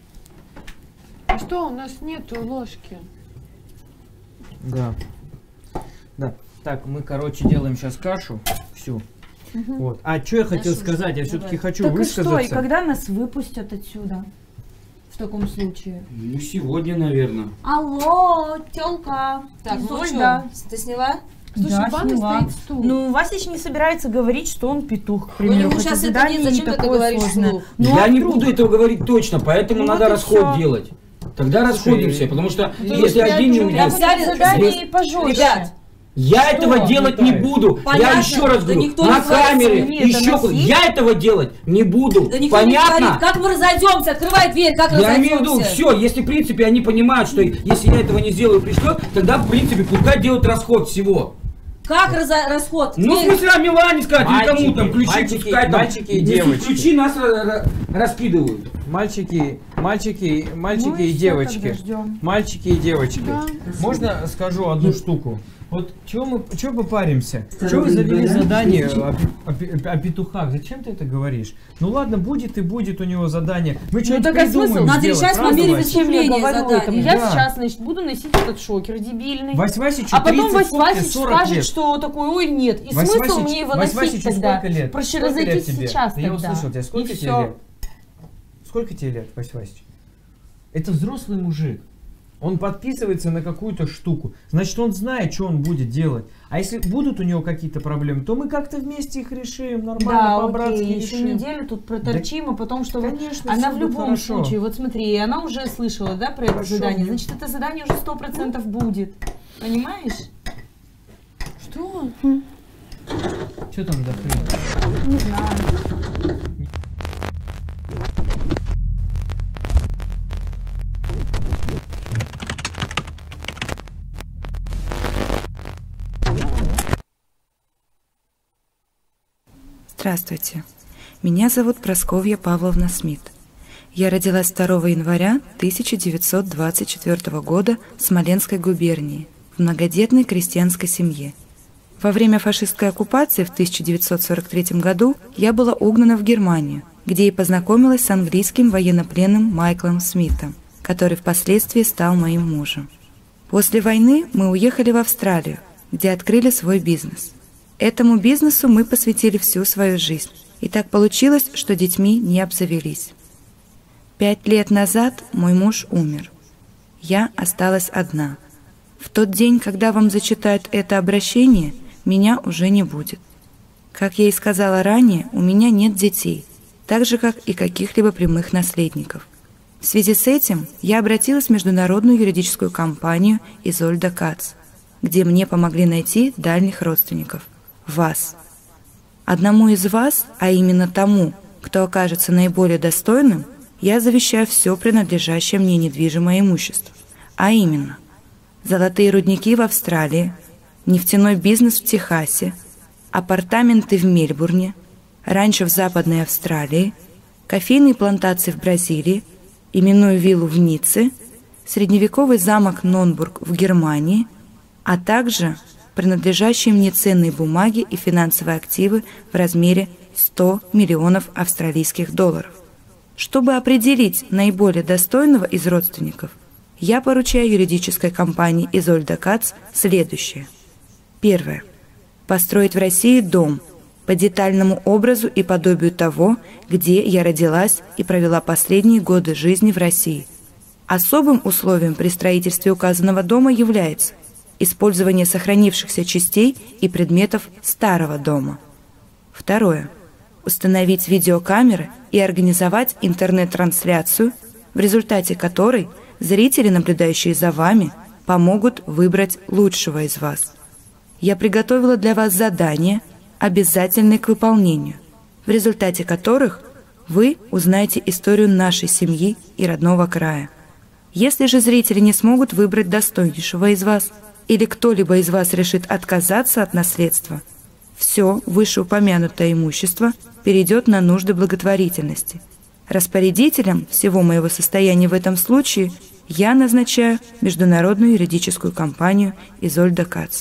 А что, у нас нету ложки? Да. Да. Так, мы, короче, делаем сейчас кашу. Всю. Вот. А что я хотел Кашу, сказать? Я все-таки давай. хочу Так и высказаться. что, и когда нас выпустят отсюда? В таком случае. Ну сегодня, наверное. Алло, тёлка. Так, ну Изольда. что, ты сняла? Слушай, Да, в ванной сняла. стоит стул. Ну, Васич не собирается говорить, что он петух, к Ну, примеру. ему хотя сейчас это задание нет, зачем не ты это такое говоришь сложное. вслух? Ну, Я а не вдруг? буду этого говорить точно, поэтому Ну надо вот и расход всё. делать. Тогда расходимся, потому что Ну, если я один не говорю, уйдет, взяли задание здесь- пожестче. Ребят, я этого делать не Летает? буду. Понятно, Я еще раз да говорю, никто на не говорит, камере, что мне это еще носить. я этого делать не буду. да никто не Понятно? говорит, как мы разойдемся, открывай дверь, как Я имею в виду, разойдемся. все, если в принципе они понимают, что если я этого не сделаю, пришлет, тогда в принципе пускай делают расход всего. Как расход? Ну, в Дверь. смысле, а Милане сказать, или кому там ключи, мальчики, пускай там, мальчики и если девочки. ключи нас раскидывают. Мальчики Ну и всё, девочки. тогда ждём. Мальчики и девочки. Да. Можно скажу одну штуку? Вот чего мы паримся? Чего вы завели задание о петухах? Зачем ты это говоришь? Ну ладно, будет и будет у него задание. Мы что-нибудь так а придумаем смысл? Надо сделать, решать по правда, мере Вась? Зачем я выступления говорю задание. этому? Я Да. сейчас, значит, буду носить этот шокер дебильный. Вась Васичу А потом 30, Вась сколько? Васич 40 скажет, лет. что такой, ой, нет. И Вась смысл Васич- мне его Вась носить Васичу тогда? сколько лет? Проще Сколько разойтись лет тебе? сейчас Да я тогда. услышал тебя. Сколько И тебе всё. лет? Сколько тебе лет, Вась Васич? Это взрослый мужик. Он подписывается на какую-то штуку. Значит, он знает, что он будет делать. А если будут у него какие-то проблемы, то мы как-то вместе их решим. Нормально, по-братски окей, еще решим. неделю тут проторчим, а потом что... Конечно, она всё в будет любом хорошо. случае, вот смотри, она уже слышала, да, про это Хорошо, задание. ну. Значит, это задание уже 100% будет. Понимаешь? Что? Что там за хрень? Не знаю. Здравствуйте. Меня зовут Прасковья Павловна Смит. Я родилась 2 января 1924 года в Смоленской губернии в многодетной крестьянской семье. Во время фашистской оккупации в 1943 году я была угнана в Германию, где и познакомилась с английским военнопленным Майклом Смитом, который впоследствии стал моим мужем. После войны мы уехали в Австралию, где открыли свой бизнес. Этому бизнесу мы посвятили всю свою жизнь. И так получилось, что детьми не обзавелись. 5 лет назад мой муж умер. Я осталась одна. В тот день, когда вам зачитают это обращение, меня уже не будет. Как я и сказала ранее, у меня нет детей, так же, как и каких-либо прямых наследников. В связи с этим я обратилась в международную юридическую компанию «Изольда Кац», где мне помогли найти дальних родственников. Вас. Одному из вас, а именно тому, кто окажется наиболее достойным, я завещаю все принадлежащее мне недвижимое имущество, а именно золотые рудники в Австралии, нефтяной бизнес в Техасе, апартаменты в Мельбурне, ранчо в Западной Австралии, кофейные плантации в Бразилии, именную виллу в Ницце, средневековый замок Нонбург в Германии, а также принадлежащие мне ценные бумаги и финансовые активы в размере 100 миллионов австралийских долларов. Чтобы определить наиболее достойного из родственников, я поручаю юридической компании «Изольда Кац» следующее. Первое. Построить в России дом по детальному образу и подобию того, где я родилась и провела последние годы жизни в России. Особым условием при строительстве указанного дома является использование сохранившихся частей и предметов старого дома. Второе. Установить видеокамеры и организовать интернет-трансляцию, в результате которой зрители, наблюдающие за вами, помогут выбрать лучшего из вас. Я приготовила для вас задания, обязательные к выполнению, в результате которых вы узнаете историю нашей семьи и родного края. Если же зрители не смогут выбрать достойнейшего из вас, или кто-либо из вас решит отказаться от наследства, все вышеупомянутое имущество перейдет на нужды благотворительности. Распорядителем всего моего состояния в этом случае я назначаю международную юридическую компанию «Изольда Кац».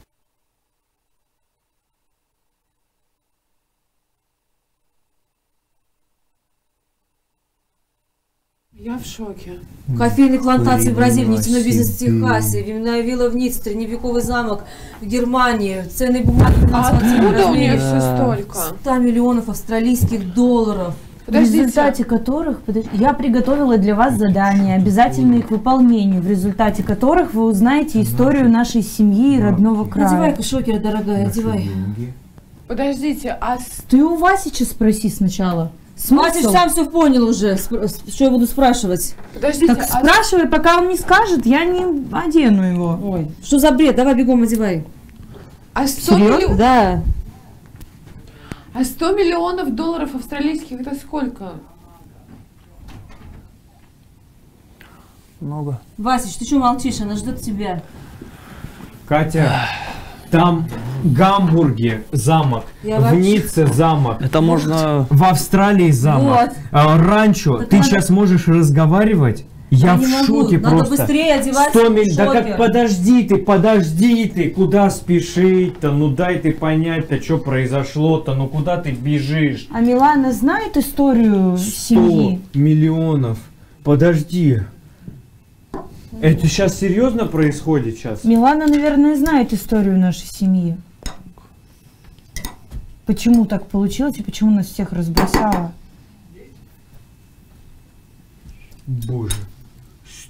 Я в шоке. Кофейные плантации в Бразилии, Хули нефтяной бизнес в себе. Техасе, именная вилла в Ницце, средневековый замок в Германии, ценные бумаги А финансовые активы в откуда у нее размере все столько? 100 миллионов австралийских долларов. В результате которых я приготовила для вас задания, обязательные к выполнению, в результате которых вы узнаете историю нашей семьи и родного края. Одевай-ка шокер, дорогая, одевай. Подождите, а Ты у Васича спроси сначала. Васич Смысл? сам все понял уже, что я буду спрашивать. подождите, Так спрашивай, пока он не скажет, я не одену его. Ой, что за бред? Давай бегом одевай. а 100 миллионов, Да. а 100 миллионов долларов австралийских это сколько? Много. Васич, ты что молчишь? Она ждет тебя. Катя, там в Гамбурге замок, Я в вообще- Ницце замок, Это можно... в Австралии замок, Вот. ранчо. Так Ты надо- сейчас можешь разговаривать? Я не в могу. шоке Надо просто. быстрее одевать 100 миль- Да шокер. как подожди ты, куда спешить-то? Ну дай ты понять-то, что произошло-то, ну куда ты бежишь? А Милана знает историю 100 семьи? миллионов. Подожди. Это сейчас серьезно происходит сейчас? Милана, наверное, знает историю нашей семьи. Почему так получилось и почему нас всех разбросало? Боже.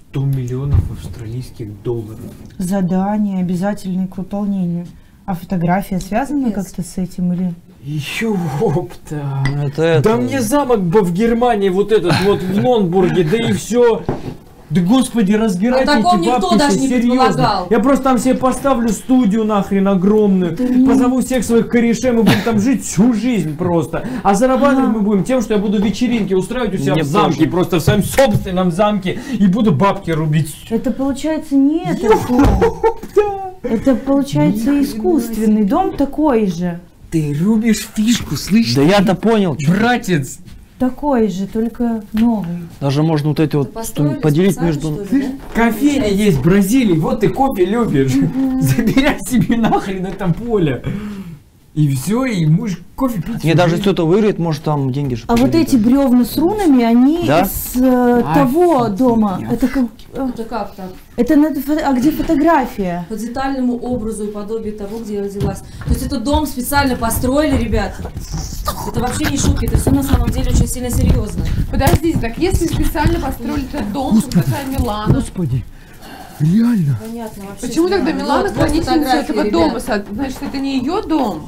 100 миллионов австралийских долларов. Задание обязательное к выполнению. А фотография связана Капец. как-то с этим или... Ёпта. Это. Да мне замок бы в Германии вот этот вот в Нонбурге, да и все. Да господи, разбирайте О таком эти никто бабки даже все не серьезно. предполагал. Я просто там себе поставлю студию нахрен огромную, позову всех своих корешей, мы будем там жить всю жизнь просто. А зарабатывать мы будем тем, что я буду вечеринки устраивать у себя Мне в замке, тоже. просто в своем собственном замке, и буду бабки рубить. Это получается не этот дом. Это получается искусственный дом такой же. Ты рубишь фишку, слышишь? Да я-то понял. Братец! Такой же, только новый. Даже можно вот эти вот Построили поделить специально, между... что ли, да? Кофейня есть в Бразилии, вот ты кофе любишь. Забирай себе нахрен это поле. И все, и будешь кофе пить. Не, даже если кто-то выиграет, может там деньги же А вот поделить. эти бревна с рунами, они Да? с того дома. Это как... Это как так? Это а где фотография? По детальному образу и подобию того, где я родилась. То есть этот дом специально построили, ребят. Это вообще не шутки, это все на самом деле очень сильно серьезно. Подождите, так если специально построили этот дом, то такая Милана. Господи, реально. Понятно вообще. Почему тогда странно. Милана Вот хранительница фотографии, этого ребят. дома? Значит, это не ее дом?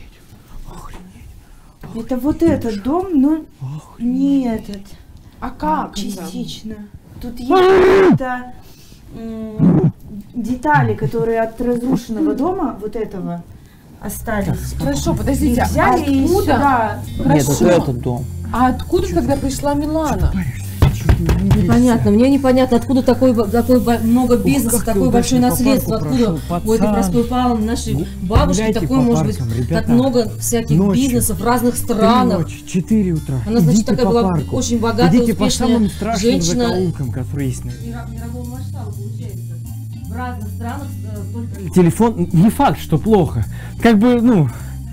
Это вот этот дом, но не этот. А как? это? Частично. Тут есть какие-то детали, которые от разрушенного дома, вот этого, остались. Хорошо, И подождите, а взяли и откуда? сюда. Нет, это Хорошо. этот дом. А откуда тогда пришла Милана? Непонятно, мне непонятно, откуда много бизнеса, как ты такое большое удачно по наследство, парку откуда прошел, у этой пацан. Прасковьи Павловны, нашей бабушки, Гуляйте такое по может быть, паркам, ребята. так много всяких Ночью. бизнесов в разных 3 странах. ночи, 4 утра. Она, значит, Идите такая по была парку. очень богатая, Идите по успешная самым страшным женщина. закоулкам, которые есть. Мирового масштаба получается. В разных странах только... Телефон не факт, что плохо. Как бы, ну...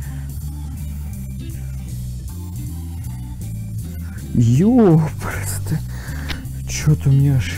Ёпрст. Чё-то у меня аж...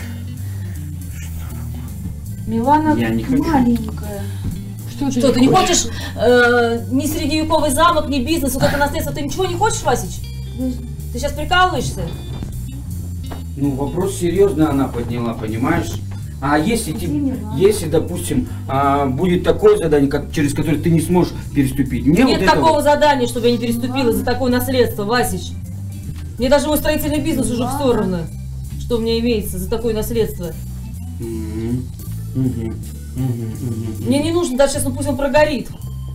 Милана Я не хочу. маленькая. Что, ты не хочешь ни средневековый замок, ни бизнес, вот это наследство, ты ничего не хочешь, Васич? Ты сейчас прикалываешься? Ну, вопрос серьезно она подняла, понимаешь? А если, если допустим, будет такое задание, через которое ты не сможешь переступить? Мне Нет вот это такого вот- задания, чтобы я не переступила за такое наследство, Васич. Мне даже мой строительный бизнес уже все равно, что у меня имеется за такое наследство. Мгм. Мгм. Мгм. Мгм. Мне не нужно, даже сейчас, ну пусть он прогорит.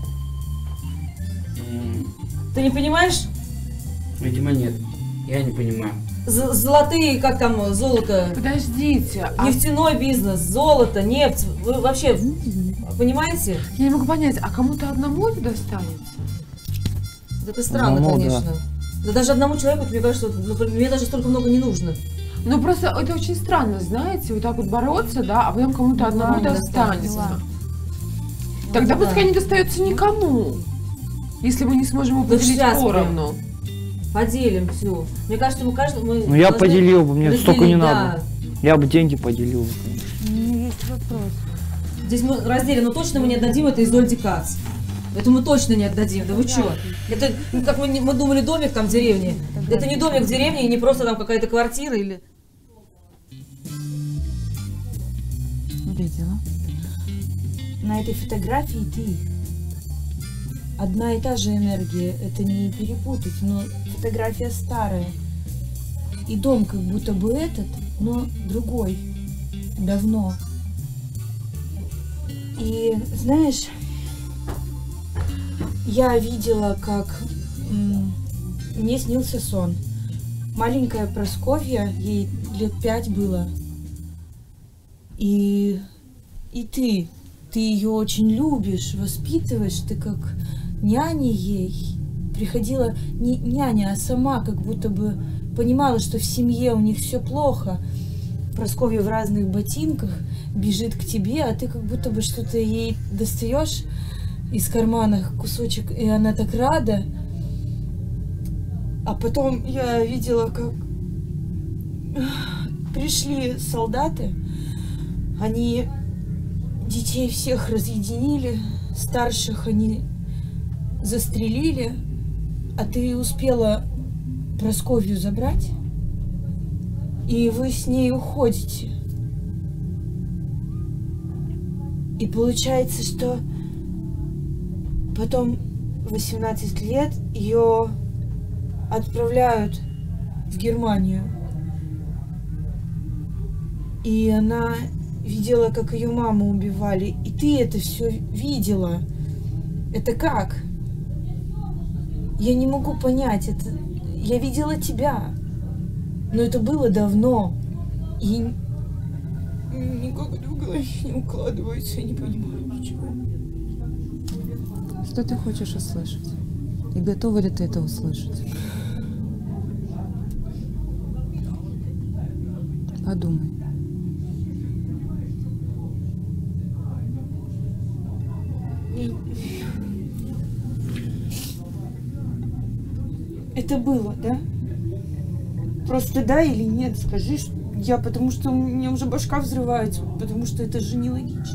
Ты не понимаешь? Видимо, нет. Я не понимаю. Золотые, как там, золото, Подождите, а нефтяной бизнес, золото, нефть. Вы вообще понимаете? я не могу понять, а кому-то одному это достанется? Это странно, Ну, да. конечно. Да даже одному человеку, мне кажется, мне даже столько много не нужно. Ну просто это очень странно, знаете, вот так вот бороться, да, а потом кому-то одному Ладно, достанется. ладно. Тогда Ну, пускай да. не достается никому, если мы не сможем его Да поделить сейчас поровну. Поделим все. Мне кажется, мы каждому... Ну я поделил бы, мне столько не надо. Да. Я бы деньги поделил бы. У меня есть вопрос. Здесь мы разделим, но точно мы не отдадим это из Дольди Кац. Это мы точно не отдадим, да вы чё? Это, ну, как мы думали, домик там в деревне. Это не домик в деревне и не просто там какая-то квартира или... Видела. На этой фотографии ты. Одна и та же энергия, это не перепутать, но фотография старая. И дом как будто бы этот, но другой. Давно. И знаешь, я видела, как мне снился сон. Маленькая Прасковья, ей лет 5 было. И ты ее очень любишь, воспитываешь, ты как няня ей. Приходила не няня, а сама как будто бы понимала, что в семье у них все плохо. Прасковья в разных ботинках бежит к тебе, а ты как будто бы что-то ей достаешь из кармана кусочек, и она так рада. А потом я видела, как пришли солдаты, они детей всех разъединили, старших они застрелили, а ты успела Прасковью забрать, и вы с ней уходите. И получается, что потом 18 лет ее отправляют в Германию. И она видела, как ее маму убивали. И ты это все видела. Это как? Я не могу понять. Это... Я видела тебя. Но это было давно. И никак это в голове не укладывается. Я не понимаю ничего. Что ты хочешь услышать? И готова ли ты это услышать? Подумай. Это было, да? Просто да или нет, скажи, я, потому что у меня уже башка взрывается, потому что это же нелогично.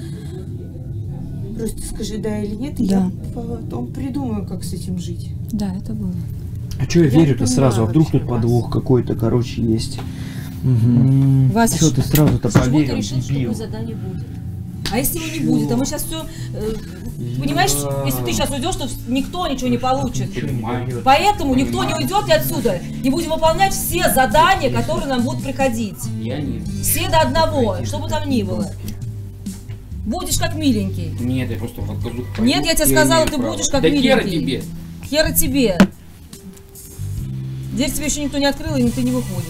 Просто скажи да или нет, и Да. я потом придумаю, как с этим жить. Да, это было. А что я верю-то понимаю сразу? А вдруг вообще тут подвох какой-то, короче, есть? Вася, Что ты сразу-то Почему ты поверил, решил, что дебил? такое задание будет? А если его не будет? А мы сейчас все... понимаешь, если ты сейчас уйдешь, то никто ничего не получит. Поэтому никто не уйдет отсюда. И будем выполнять все задания, которые нам будут приходить. Я нет. Все до одного, что бы там ни было. Будешь как миленький. Нет, я просто в отказуху пойду. Нет, я тебе сказала, имею ты право. будешь как да миленький. хера тебе. Хера тебе. Дверь тебе еще никто не открыл, и ты не выходишь.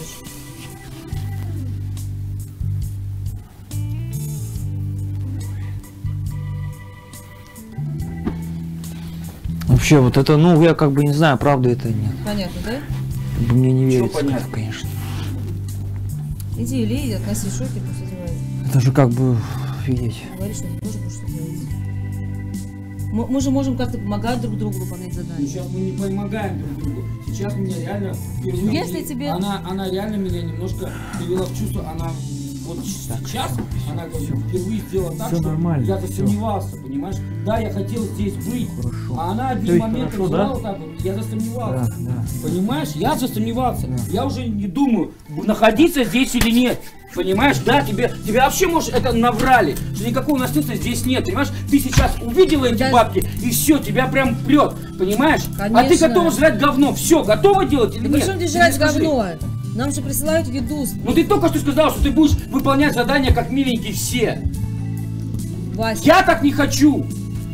Вообще, вот это, ну, я как бы не знаю, правда это или нет. Понятно, да? Как бы мне не Чё верится, понятно? конечно. Иди, Илья, относи шоки, пусть одевает. Это же как бы, офигеть. Говори, что ты тоже будешь что делать. Мы же можем как-то помогать друг другу выполнять задания. Сейчас мы не помогаем друг другу. Сейчас меня реально впервые... Если тебе- Она реально меня немножко привела в чувство. Она вот сейчас, она говорит, впервые сделала так, Всё что нормально, я всё. засомневался, понимаешь? Да, я хотел здесь быть. Хорошо. А она То один есть момент хорошо, взяла да? вот так вот, я засомневался. Да, да. Понимаешь? Я засомневался. Да. Я уже не думаю, находиться здесь или нет. Понимаешь, да, тебе вообще, может, это наврали, что никакого наследства здесь нет, понимаешь? Ты сейчас увидела эти Да. бабки, и все, тебя прям прет, понимаешь? А ты Конечно. готова жрать говно, все, готова делать или Да нет? при чем Ты здесь жрать мне скажи. говно? Нам же присылают еду. Ну ты только что сказал, что ты будешь выполнять задания как миленькие все. Вася. Я так не хочу.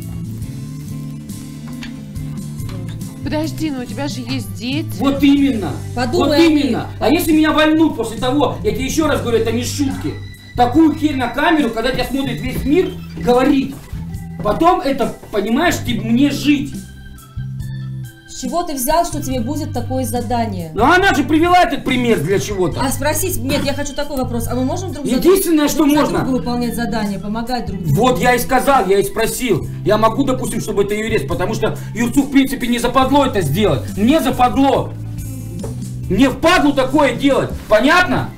Подожди, но у тебя же есть дети. Вот именно. Подумай вот о них. именно. А если меня вольнут после того, я тебе еще раз говорю, это не шутки. Такую херь на камеру, когда тебя смотрит весь мир, говорит. Потом это, понимаешь, мне жить. С чего ты взял, что тебе будет такое задание? Но она же привела этот пример для чего-то. А спросить, нет, я хочу такой вопрос. А мы можем друг за Единственное, что друг за можно. друга выполнять задания, помогать друг другу? Вот я и сказал, я и спросил. Я могу, допустим, чтобы это юрист, потому что Юрцу, в принципе, не западло это сделать. Мне западло. Мне впадло такое делать. Понятно?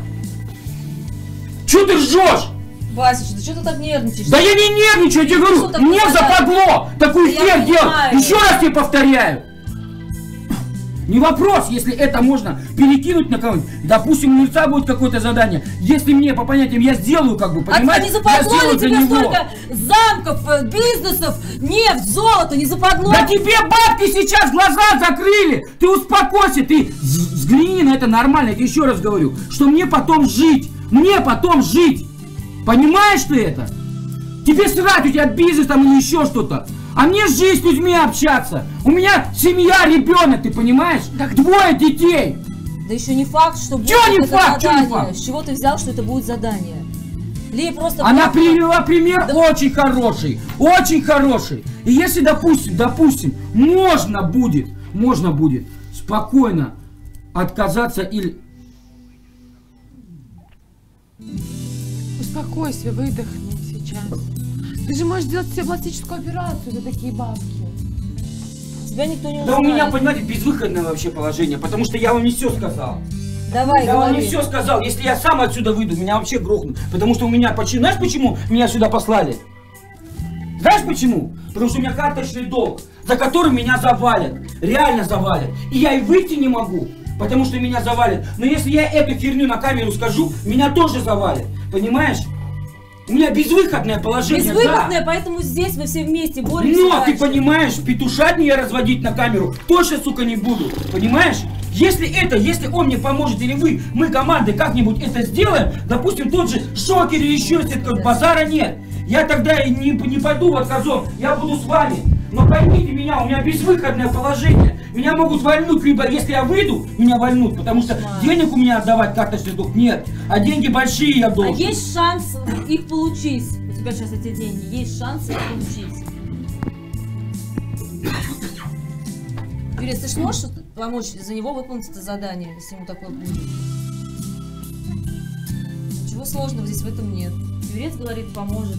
Чё ты ржешь? Васечка, да что ты так нервничаешь? Да я не нервничаю, я тебе говорю, Что такое мне задание? западло такую Да я херь делать. понимаю. Еще раз тебе повторяю. Не вопрос, если это можно перекинуть на кого-нибудь. Допустим, у лица будет какое-то задание. Если мне по понятиям я сделаю, как бы, А понимаешь? не я западло сделаю ли за тебе него. столько замков, бизнесов, нефть, золото, не западло? Да тебе бабки сейчас глаза закрыли! Ты успокойся, ты взгляни на это нормально, я тебе еще раз говорю, что мне потом жить, Понимаешь ты это? Тебе срать, у тебя бизнес там или еще что-то. А мне жизнь с людьми общаться. У меня семья, ребенок, ты понимаешь? Двое детей. Да еще не факт, что будет Чё не это факт, чё не задание. факт? С чего ты взял, что это будет задание? Ли просто... Она привела пример очень хороший, очень хороший. И если, допустим, можно будет спокойно отказаться или... Успокойся, выдохни сейчас. Ты же можешь сделать себе пластическую операцию за такие бабки. Тебя никто не Да узнает. у меня, понимаете, безвыходное вообще положение, потому что я вам не все сказал. Давай, Я вам не говори. все сказал. Если я сам отсюда выйду, меня вообще грохнут. Потому что у меня почти... Знаешь, почему меня сюда послали? Знаешь почему? Потому что у меня карточный долг, за которым меня завалят. Реально завалят. И я и выйти не могу, потому что меня завалят. Но если я эту херню на камеру скажу, меня тоже завалят. Понимаешь? У меня безвыходное положение. Безвыходное, да. поэтому здесь вы все вместе боретесь. Но ты дальше. понимаешь, петушатни я разводить на камеру точно, сука, не буду. Понимаешь? Если он мне поможет, или вы, мы командой как-нибудь это сделаем, допустим, тот же шокер или еще что-то, базара нет. Я тогда и не пойду в отказом, я буду с вами. Но поймите меня, у меня безвыходное положение. Меня могут вольнуть, либо если я выйду, меня вольнут, потому что денег у меня отдавать карточный долг нет. А деньги большие я должен. А есть шанс их получить. У тебя сейчас эти деньги, есть шанс их получить. Юрий, ты сможешь помочь за него выполнить это задание, если ему такое будет? Ничего сложного здесь в этом нет. Юрец говорит, поможет.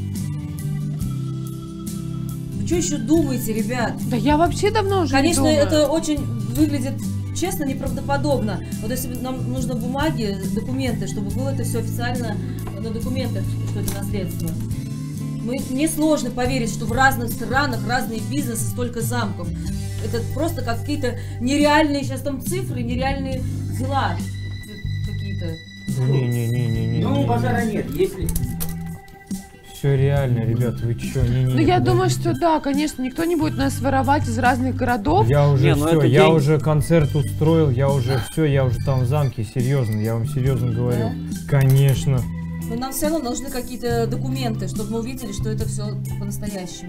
Вы что еще думаете, ребят? Да я вообще давно уже Конечно, не думаю. это очень выглядит, честно, неправдоподобно. Вот если нам нужно бумаги, документы, чтобы было это все официально на документах, что это наследство. Мне сложно поверить, что в разных странах разные бизнесы, столько замков. Это просто какие-то нереальные сейчас там цифры, нереальные дела какие-то. Не-не-не-не-не. Ну, базара нет, если... Все реально, ребят, вы чё? Ну я думаю, что да, конечно, никто не будет нас воровать из разных городов. Я уже Не, ну все, это я деньги. уже концерт устроил, я уже все, я уже там в замке, серьезно, я вам серьезно говорю. Конечно. Но нам все равно нужны какие-то документы, чтобы мы увидели, что это все по-настоящему.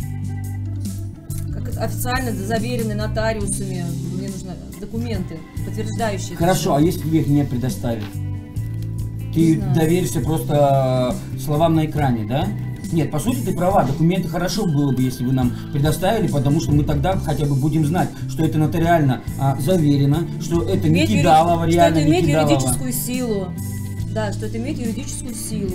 Как официально заверены нотариусами. Мне нужны документы, подтверждающие. Хорошо, а если тебе их не предоставят? Ты доверишься просто словам на экране, да? Нет, по сути ты права, документы хорошо было бы, если вы нам предоставили, потому что мы тогда хотя бы будем знать, что это нотариально заверено, что это не кидалово, реально что это не имеет кидалово. юридическую силу. Да, что это имеет юридическую силу.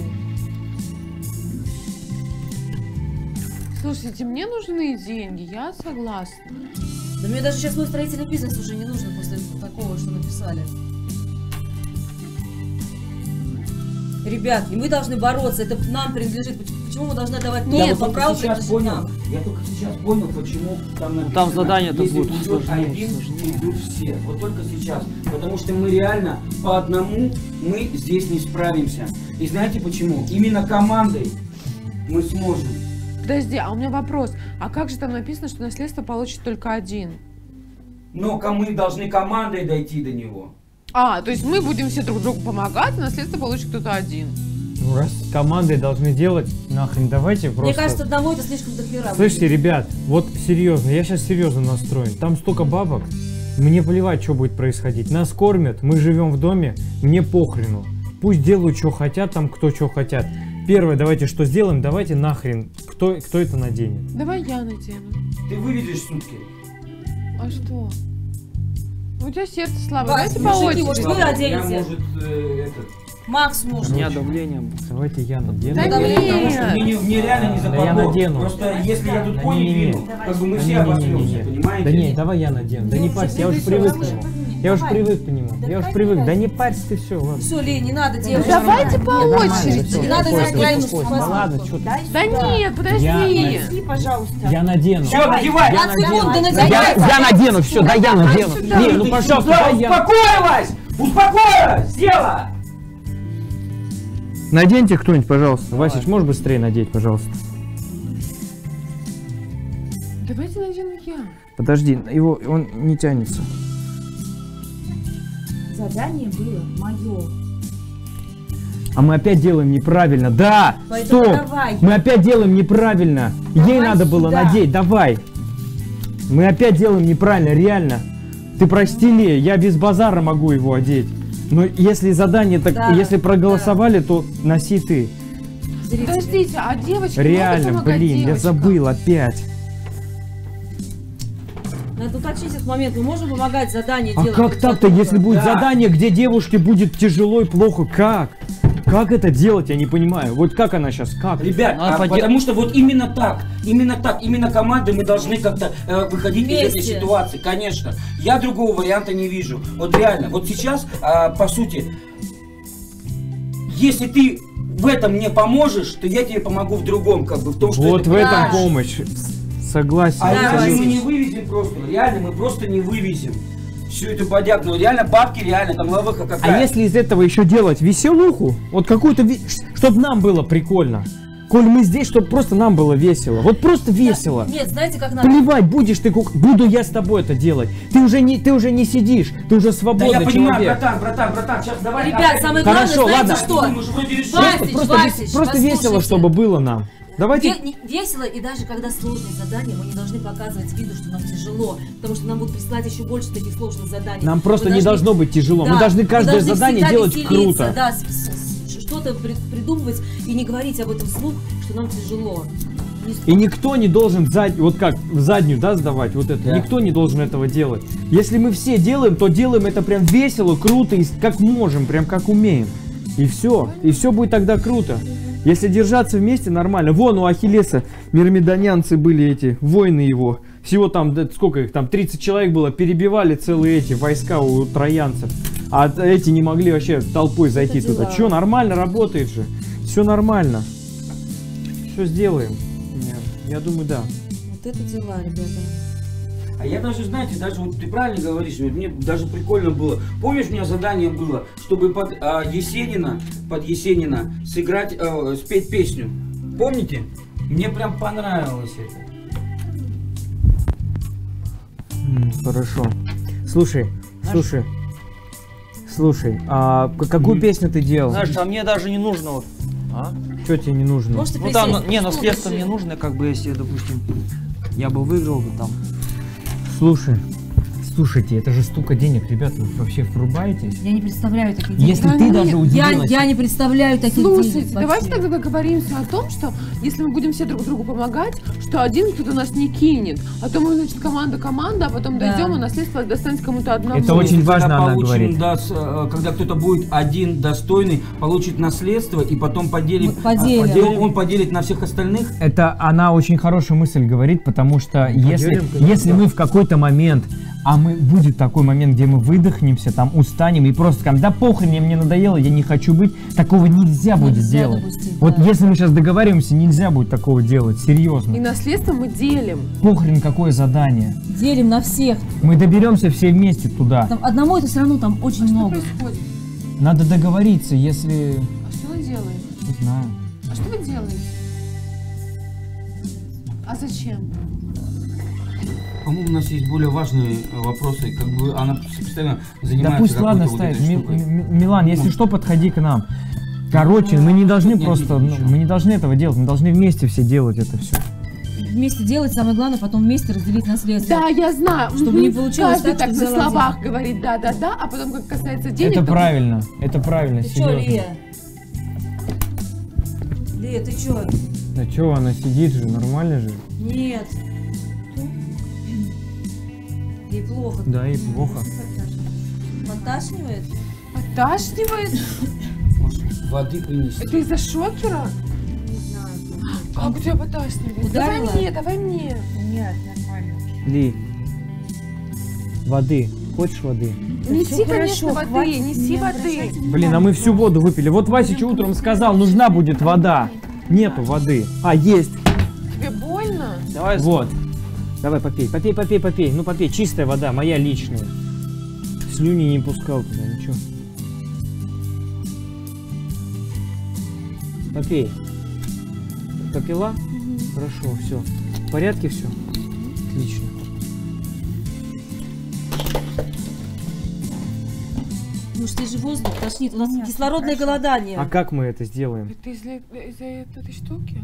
Слушайте, мне нужны деньги, я согласна. Да мне даже сейчас мой строительный бизнес уже не нужен после такого, что написали. Ребят, и мы должны бороться, это нам принадлежит. Почему мы должны давать Я нет, вот по праву сейчас принадлежит понял, нам? я только сейчас понял, почему там написано, там задания-то если будут уйдет сложнее, один, сложнее. идут все. Вот только сейчас. Потому что мы реально по одному мы здесь не справимся. И знаете почему? Именно командой мы сможем. Подожди, а у меня вопрос. А как же там написано, что наследство получит только один? Но мы должны командой дойти до него. А, то есть мы будем все друг другу помогать, а наследство получит кто-то один. Ну, раз командой должны делать, нахрен давайте просто... Мне кажется, одному это слишком дохера. Слышите, ребят, вот серьезно, я сейчас серьезно настроен. Там столько бабок, мне плевать, что будет происходить. Нас кормят, мы живем в доме, мне похрену. Пусть делают, что хотят, там кто что хотят. Первое, давайте что сделаем, давайте нахрен, кто это наденет. Давай я надену. Ты выведешь сутки. А что? У тебя сердце слабое, Вась, давайте по мужики, очереди. вот вы Я, оденете. может, Макс У может. меня давление будет. Давайте я надену. Да Потому что нет. мне реально не Да я западло. надену. Просто если я тут Да пони не-не-не. двину, как бы мы Да все не-не-не-не. обосремся, понимаете? Да не, давай я надену. Да не парься, я уже привык к нему. Я уже привык к нему. Я уже привык. Да не парься ты, все, ладно. Все, Лень, не надо делать. Давайте по очереди. Не надо делать реальную Ну ладно, что ты. Да нет, подожди. Неси, пожалуйста. Я надену. Все, надевай! 15 секунд, ты Я надевай. надену, все, да я надену. Не, ну пожалуйста, Да, дай я. успокоилась! Успокоилась! Села! Наденьте кто-нибудь, пожалуйста. Васич, можешь быстрее надеть, пожалуйста? Давайте надену я. Подожди, он не тянется. Задание было мое. А мы опять делаем неправильно. Да! Поэтому Стоп! давай. Мы опять делаем неправильно. Ей Давай надо было сюда. надеть. Давай. Мы опять делаем неправильно, реально. Ты прости, Ле, я без базара могу его одеть. Но если задание так, Да, если проголосовали, то носи ты. Подождите, а девочки Реально, могут помогать блин, я девочкам? забыл опять. Надо уточнить этот момент. Мы можем помогать задание А делать. как друг так-то, за друга? если будет Да. задание, где девушке будет тяжело и плохо? Как? Как это делать, я не понимаю. Вот как она сейчас, как? Ребят, потому что вот именно так, именно командой мы должны как-то выходить из этой Вместе. ситуации, конечно. Я другого варианта не вижу. Вот реально, вот сейчас, по сути, если ты в этом мне поможешь, то я тебе помогу в другом, как бы в том, что Вот это в этом правильно. помощь. Согласен. А Да, иначе мы Василий. не вывезем просто, реально мы просто не вывезем. всю эту бодяг, ну реально бабки, реально, там лавыха какая. А если из этого еще делать веселуху, вот какую-то, чтобы нам было прикольно. Коль мы здесь, чтобы просто нам было весело. Вот просто весело. Нет, знаете, как надо? Плевать, будешь ты, буду я с тобой это делать. Ты уже не сидишь, ты уже Да свободный я понимаю, человек. братан, сейчас давай. Ребят, самое главное, Хорошо, знаете ладно. что? Васич, Просто весело, послушайте. чтобы было нам. Давайте. Весело, и даже когда сложные задания, мы не должны показывать виду, что нам тяжело, потому что нам будут присылать еще больше таких сложных заданий. Нам просто Мы не должны- должно быть тяжело. Да, Мы должны каждое должны задание всегда делать веселиться, круто. да, что-то придумывать и не говорить об этом вслух, что нам тяжело. И никто не должен вот как в заднюю, да, сдавать вот это. Да. Никто не должен этого делать. Если мы все делаем, то делаем это прям весело, круто, и как можем, прям как умеем. И все будет тогда круто. Если держаться вместе, нормально. Вон у Ахиллеса мирмидонянцы были эти, воины его. Всего там, да, сколько их там, 30 человек было, перебивали целые эти войска у троянцев. А эти не могли вообще толпой зайти Это туда. дела. Че, нормально работает же. Все нормально. Все сделаем. Я думаю, да. Вот это дела, ребята. А я даже, знаете, даже вот ты правильно говоришь, вот мне даже прикольно было. Помнишь, у меня задание было, чтобы под Есенина сыграть, спеть песню. Помните? Мне прям понравилось это. Хорошо. Слушай, а какую песню ты делал? Знаешь, а мне даже не нужно вот. А? Что тебе не нужно? Можете Ну там, присесть? не, Стул наследство держи. мне нужно, как бы, если, допустим, я бы выиграл бы там. Слушайте, это же столько денег, ребята, вы вообще врубаетесь? Я не представляю таких денег. Если ты даже удивилась. Я не представляю таких Слушайте, денег давайте вообще. тогда договоримся о том, что если мы будем все друг другу помогать, что один кто-то нас не кинет, а то мы, значит, команда, а потом Да. дойдем, и наследство достанется кому-то одному. Это очень Когда важно, она получим, говорит. когда кто-то будет один достойный, получит наследство и потом поделим. Мы поделим. Он поделит на всех остальных. Это она очень хорошую мысль говорит, потому что если мы в какой-то момент, будет такой момент, где мы выдохнемся, там устанем и просто скажем, да похрен, мне надоело, я не хочу быть, такого нельзя будет Нельзя делать. допустить, Вот да. если мы сейчас договариваемся, нельзя будет такого делать, серьезно. И наследство мы делим. Похрен какое задание. Делим на всех. Мы доберемся все вместе туда. Там одному это все равно там очень Что много. происходит? Надо договориться, если... А что вы делаете? Не знаю. А что вы делаете? А зачем? По-моему, у нас есть более важные вопросы. Как бы она постоянно занимается. Да пусть ладно какой-то вот ставит. этой штукой. Милан, если что, подходи к нам. Короче, мы не должны Нет, просто, ничего. мы не должны этого делать, мы должны вместе все делать это все. Вместе делать, самое главное, потом вместе разделить наследство. Да, я знаю. Чтобы Мгм. не получилось Каждый так, так что на взяла словах говорит да, а потом, как касается денег... Это то- правильно, Ты чё, серьезно. Лия? Лия, ты чё? Да чё, она сидит же, нормально же. Нет. Ей плохо. Да, и плохо. Поташнивает? Подташнивает? Может, воды принести? Это из-за шокера? Не знаю. Как у тебя подташнивает? Ударила? Давай мне. Нет, нормально. Ли, воды. Хочешь воды? Неси, всё конечно, хорошо, воды, хватит, неси не воды. обращайте внимания. Блин, а мы всю воду выпили. Вот Васич утром сказал, нужна будет вода. Нету воды. А, есть. Тебе больно? Давай. Вот. Давай попей. Попей. Ну попей. Чистая вода, моя личная. Слюни не пускал туда, ничего. Попей. Попила? Хорошо, все. В порядке все? Отлично. Ну что же воздух тошнит, у нас Нет, кислородное хорошо. голодание. А как мы это сделаем? Это из-за этой штуки?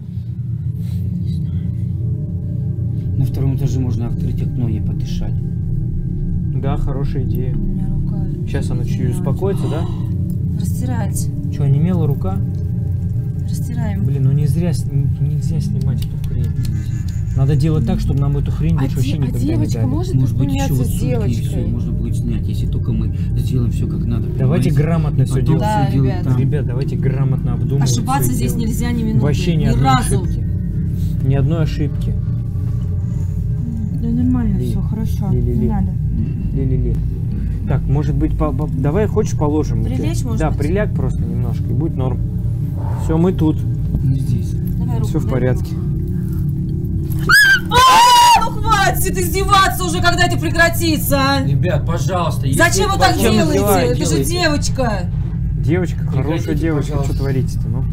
На втором этаже можно открыть окно и подышать. Да, хорошая идея. У меня рука. Сейчас она чуть успокоится, да? Растирать. Что, онемела рука? Растираем. Блин, ну нельзя снимать эту хрень. Надо делать так, чтобы нам эту хрень больше вообще никогда не девочка дали. может Может быть, еще поменяться вот с сутки, и все, девочкой? можно будет снять, если только мы сделаем все как надо. Давайте понимаете? грамотно все Потом делать. Да, всё делать ребят. там. Ребят, давайте грамотно обдумывать. Ошибаться всё здесь делать. нельзя ни минуты. Вообще ни ни одной разу. ошибки. Ни одной ошибки. Да нормально Ли. все, хорошо. Ли. Не надо. Ли. Так, может быть, давай, хочешь, положим? Прилечь, может Да, быть? приляг просто немножко, и будет норм. Все, мы тут. Не здесь. Давай руку. Все в дай порядке. руку. Ну хватит! хватит издеваться уже, когда это прекратится, а? Ребят, пожалуйста. если Зачем вы так зачем делаете? издеваетесь? Это же девочка. Девочка, хорошая Прекратите, девочка, пожалуйста. что творите-то, ну?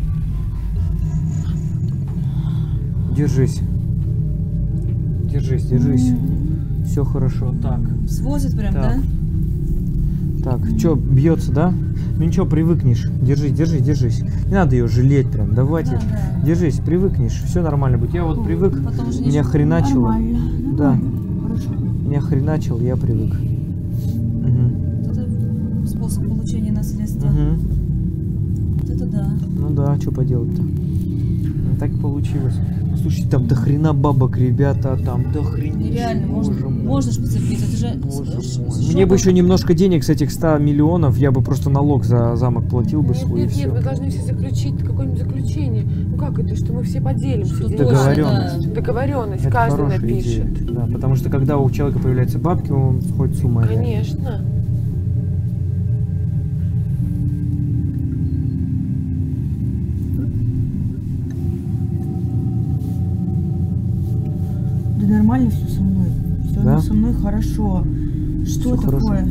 Держись. Держись, держись. Все хорошо. Так, Свозит прям, Так. да? так, что, бьется, да? Ну ничего, привыкнешь. Держись, держись, держись. Не надо ее жалеть прям, давайте. Да, да. Держись, привыкнешь, все нормально будет. Я вот привык, Потом уже меня ничего. хреначило. Нормально. Да, Хорошо. меня хреначило, я привык. Мгм. Вот это способ получения наследства. Мгм. Вот это да. Ну да, что поделать-то? Ну, так и получилось. Ну, слушайте, там до хрена бабок, ребята, там до хрена. Нереально, можно ж поцепить. Это же Боже с- мой. с Мне бы жопой. еще немножко денег с этих 100 миллионов, я бы просто налог за замок платил бы Нет, свой и нет, нет, все. вы должны все заключить какое-нибудь заключение. Ну как это, что мы все поделимся? Что деньгами? Договоренность. Договоренность, Это каждый хорошая напишет. идея. Да, потому что когда у человека появляются бабки, он сходит с ума. реально. Конечно. Да нормально все со мной. Все Да? со мной хорошо. Всё Что такое? хорошо.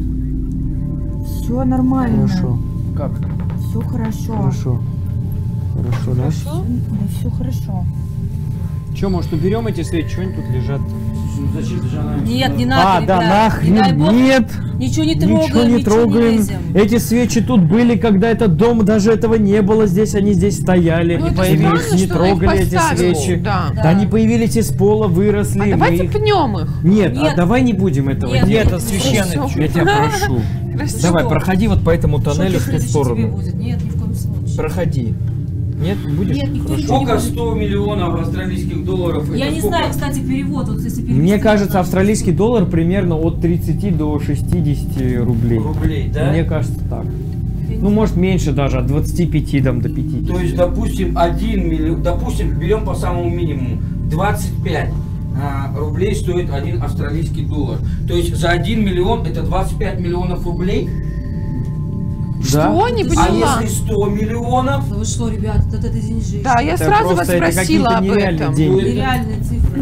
Все нормально. Хорошо, Как? Все хорошо. хорошо. Хорошо, да? Хорошо? Да все хорошо. Че, может, уберем эти свечи, что они тут лежат? Зачем ты же она... Нет, не надо, А, да ребят. Не дай нахрен, бог, нет! Ничего не трогаем, Ничего не трогаем. лезем. Эти свечи тут были, когда этот дом, даже этого не было здесь, они здесь стояли. Ну, Они это появились, странно, не что она их трогали эти поставила. свечи. Да. Да они появились из пола, выросли. А мы давайте их- пнем их. Нет, Нет. а давай не будем этого Нет, делать. нет, Это священный. Хорошо. Я тебя прошу. Красиво. Давай, проходи вот по этому тоннелю в Шоки ту следующий тебе сторону. будет. Нет, ни в коем случае. Проходи. Нет, будешь? Нет, никто Хорошо. ничего не Сколько будет. 100 миллионов австралийских долларов? Я это не сколько? знаю, кстати, перевод. Вот если перевести. Мне кажется, австралийский доллар примерно от 30 до 60 рублей. Рублей, да? Мне кажется так. Ну, может, меньше даже, от 25 там, до 50. То есть, допустим, 1 миллион, допустим, берем по самому минимуму, 25 рублей стоит 1 австралийский доллар. То есть за 1 миллион это 25 миллионов рублей. Да? Что? Не А поняла. если 100 миллионов? Да вы что, ребят, это деньжище. Да, я Это сразу вас просто это спросила какие-то об нереальные этом. деньги. Нереальные цифры.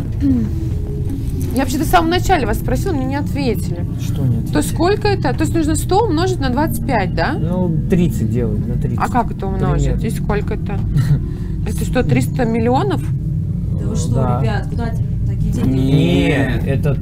Я вообще-то в самом начале вас спросила, мне не ответили. Что нет? То есть сколько это? То есть нужно 100 умножить на 25, да? Ну, 30 делать, на 30. А как это умножить? Примерно. И сколько это? Это что, 300 миллионов? Да вы что, Да. ребят, куда такие деньги? Нет, это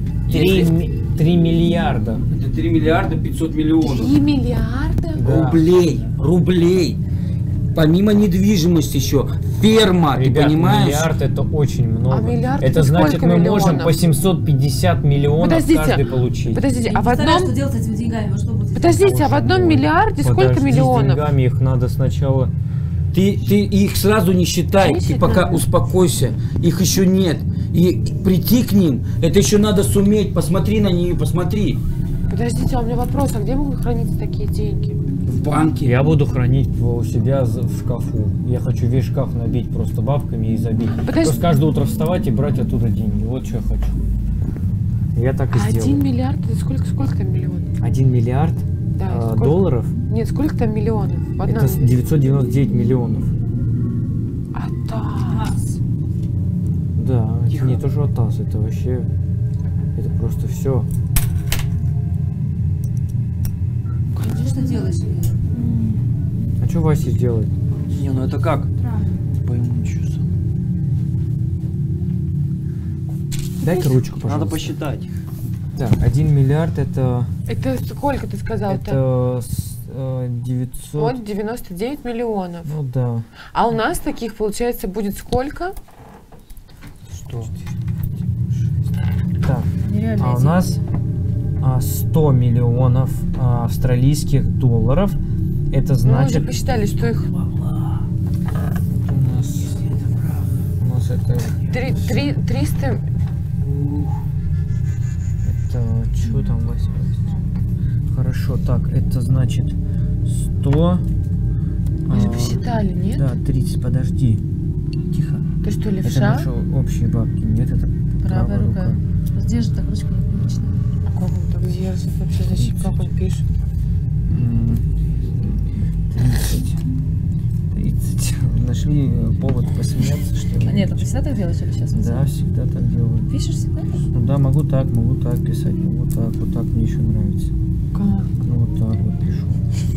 3 миллиарда. Это 3 миллиарда 500 миллионов. 3 миллиарда? Да. Рублей. Помимо недвижимости еще. Ферма, Ребят, ты понимаешь? миллиард это очень много. А миллиард это это значит, сколько мы можем миллионов? по 750 миллионов Подождите, каждый получить. Подождите, Я а в представляю, одном... что делать с этими деньгами? Вы что будете Подождите, а в Боже одном мой. миллиарде сколько Подожди, миллионов? с деньгами их надо сначала... Ты их сразу не считай, Не ты считаю. пока успокойся. Их еще нет. И прийти к ним, это еще надо суметь. Посмотри на нее, посмотри. Подождите, а у меня вопрос, а где могут храниться такие деньги? В банке. Я буду хранить у себя в шкафу. Я хочу весь шкаф набить просто бабками и забить. Просто каждое утро вставать и брать оттуда деньги. Вот что я хочу. Я так и А 1 сделаю. миллиард, это сколько там миллионов? 1 миллиард Да, сколько? долларов? Нет, сколько там миллионов? В одном... Это 999 миллионов. А так. Да, Тихо. это не то, что АТАС, это вообще... Это просто все. Что ты делаешь, Лера? А что Вася сделает? Не, ну это как? Пойму, что сам. Дай-ка ручку, пожалуйста. Надо посчитать. Так, 1 миллиард это... Это сколько ты сказал-то? Это 900... Вот 99 миллионов. Ну да. А у нас таких, получается, будет сколько? 100. Так, Нереальные а у деньги. нас 100 миллионов австралийских долларов. Это Мы уже значит... посчитали, что их у нас это... 300... Это что там, Вася? Хорошо, так, это значит 100... Мы же посчитали, нет? Да, 30, подожди. Тихо. Ты что, Это левша? наши общие бабки. Нет, это Правая рука. Держи так ручку непривычно. Как он так держит? Вообще, зачем, как он пишет? 30. нашли повод посмеяться, что ли. Нет, ты всегда так делаешь или сейчас? Да, всегда так делаю. Пишешь всегда? Ну да, могу так писать, вот так мне еще нравится. Как? Ну вот так вот пишу.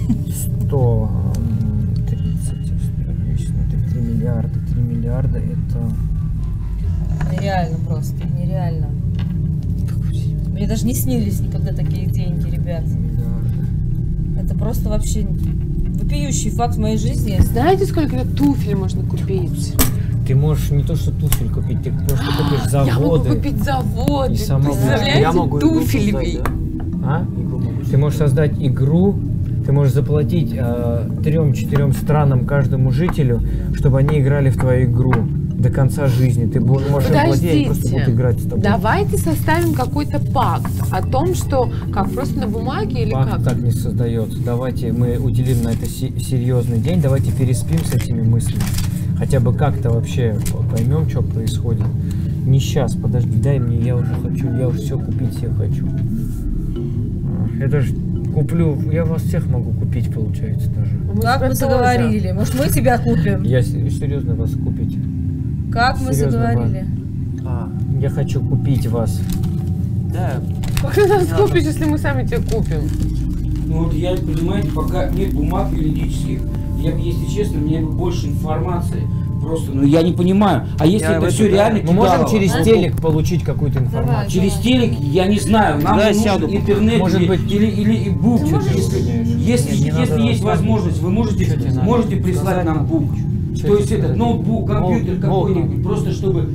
3 миллиарда это... Нереально просто, нереально. Мне даже не снились никогда такие деньги, ребят. Это просто вообще вопиющий факт в моей жизни. Знаете, сколько туфель можно купить? Ты можешь не то что туфель купить, ты просто купишь заводы. Я могу купить заводы. И сама Представляете, Я могу игру туфелями. создать, да? А? Игру могу Ты можешь создать игру, ты можешь заплатить 3-4 странам каждому жителю, чтобы они играли в твою игру до конца жизни. Ты можешь им платить, они просто будут играть с тобой. Давайте составим какой-то пакт о том, что как просто на бумаге или Пакт как? так не создается. Давайте мы уделим на это серьезный день, давайте переспим с этими мыслями. Хотя бы как-то вообще поймем, что происходит. Не сейчас, подожди, дай мне, я уже хочу, я уже все купить себе хочу. Это же куплю, я вас всех могу купить, получается, даже. Как мы заговорили? Может, мы тебя купим? Я серьезно вас купить. Как мы Серьезно, заговорили? Я хочу купить вас. Да, Как ты нас купишь, если мы сами тебе купим? Ну вот я, понимаете, пока нет бумаг юридических, я, если честно, мне бы больше информации. Просто, ну я не понимаю. А если Я в это это, все да. реально Мы можем кидалово? через телек получить какую-то информацию. Через телек, я не знаю, нам Да, нужен сяду. интернет Может или, быть, или бук. Что ты Если, разгоняешь? если, Не, не надо если есть рассказывать. возможность, вы можете прислать Сказать нам надо. бук. Что То есть тебе этот сказать? ноутбук, компьютер Ноут какой-нибудь, просто чтобы...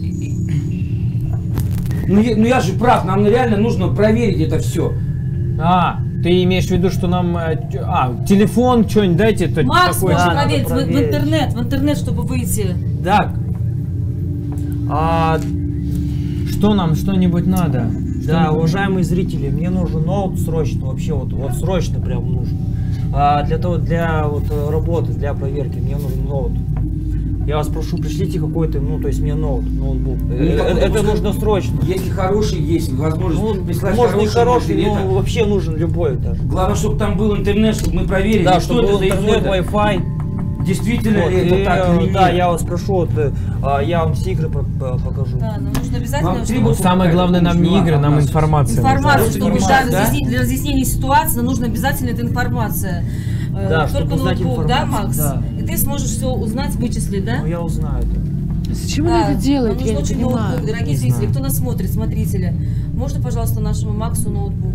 Ну я же прав, нам реально нужно проверить это все. Ты имеешь в виду, что нам... телефон, что-нибудь дайте? Макс такое. может надо проверить проверить. в интернет, чтобы выйти. Так. Что нам, что-нибудь надо? да, уважаемые зрители, мне нужен ноут срочно, вообще вот срочно прям нужен. Для работы, для проверки мне нужен ноут. Я вас прошу, пришлите какой-то, то есть мне ноутбук. Это нужно срочно. Если хороший есть, возможность прислать Можно и хороший, или но это- вообще нужен любой даже. Главное, чтобы там был интернет, чтобы мы проверили, Да, что чтобы это был за интернет, исход. Wi-Fi. Действительно Вот, ли это и, так или да, нет? я вас прошу, я вам все игры покажу. Да, нам нужно обязательно, Вам чтобы требуется- Самое главное нам не игры, нам информация. информацию, нужна. чтобы Информация, да? для разъяснения ситуации нам нужна обязательно эта информация. Да, чтобы Только узнать ноутбук, да, информацию, Макс? да. И ты сможешь все узнать, вычислить, да? Ну, я узнаю это. Зачем Да, она это делает? нам Я нужен не очень понимаю. ноутбук, дорогие зрители, кто нас смотрит, смотрители. Можно, пожалуйста, нашему Максу ноутбук?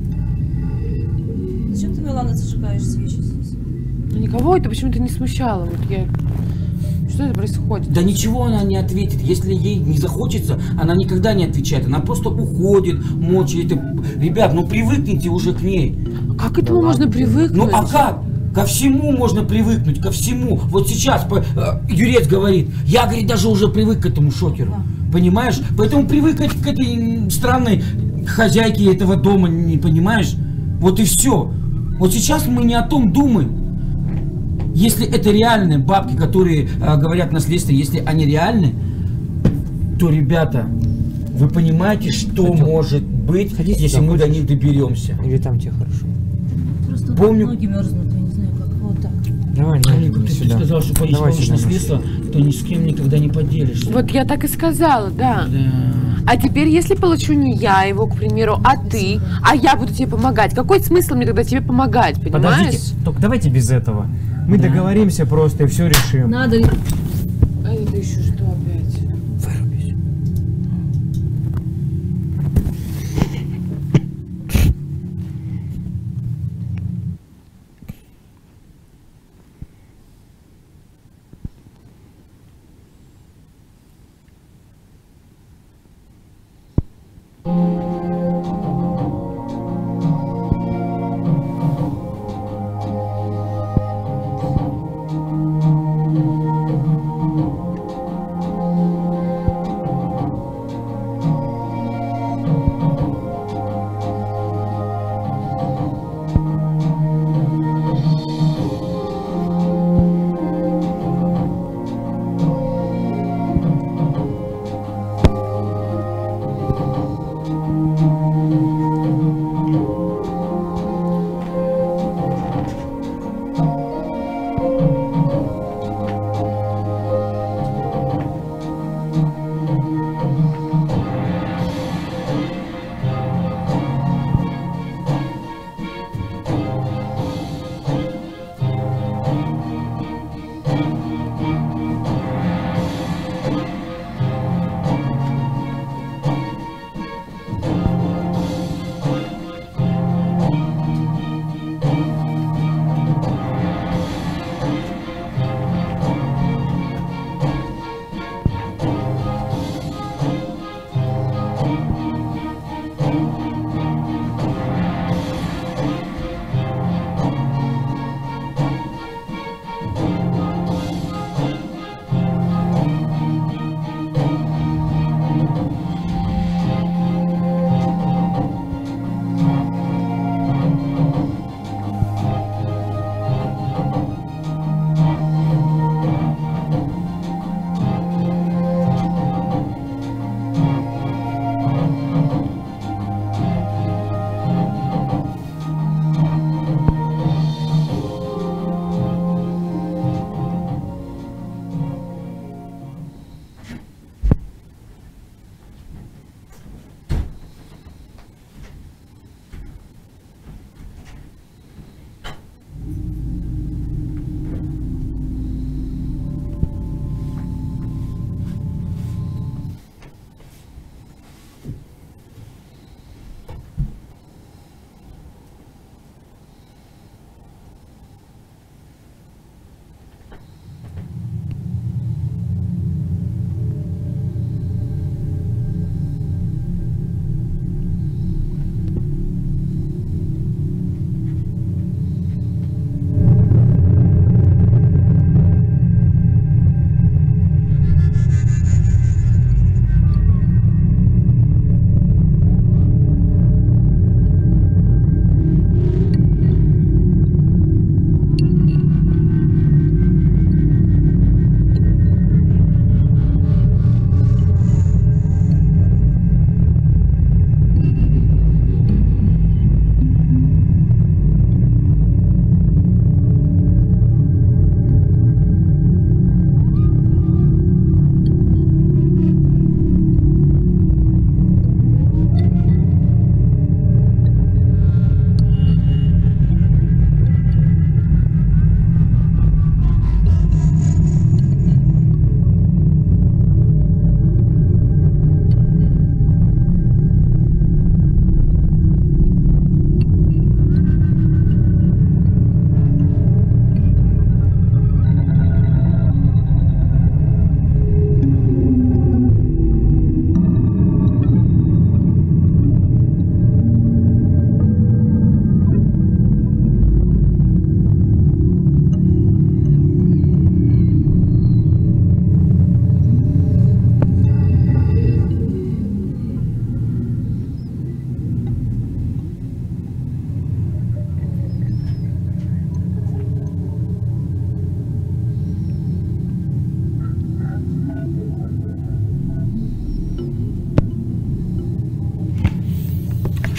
Зачем ты, Милана, зажигаешь свечи здесь? Ну, никого это почему-то не смущало. Вот я... Что это происходит? Да ничего она не ответит. Если ей не захочется, она никогда не отвечает. Она просто уходит, молча. Ребят, ну привыкните уже к ней. Как к этому можно привыкнуть? Ну а как? Ко всему можно привыкнуть, ко всему. Вот сейчас Юрец говорит, я, говорит, даже уже привык к этому шокеру. Понимаешь? Поэтому привык к этой странной хозяйке этого дома, не понимаешь? Вот и все. Вот сейчас мы не о том думаем. Если это реальные бабки, которые говорят наследство, если они реальны, то, ребята, вы понимаете, что может быть, Ходите если сюда, мы до хочешь? них доберемся. Или там тебе хорошо? Просто Помню- ноги мерзнут, я не знаю, как. Вот так. Давай, Ты сказал, что если Давай получишь сюда, наследство, то ни с кем никогда не поделишься. Вот я так и сказала, да. Да. А теперь, если получу не я его, к примеру, а ты, а я буду тебе помогать, какой смысл мне тогда тебе помогать, понимаешь? Подождите, только давайте без этого. Мы договоримся просто и все решим. Надо. А это еще что опять? Вырубись.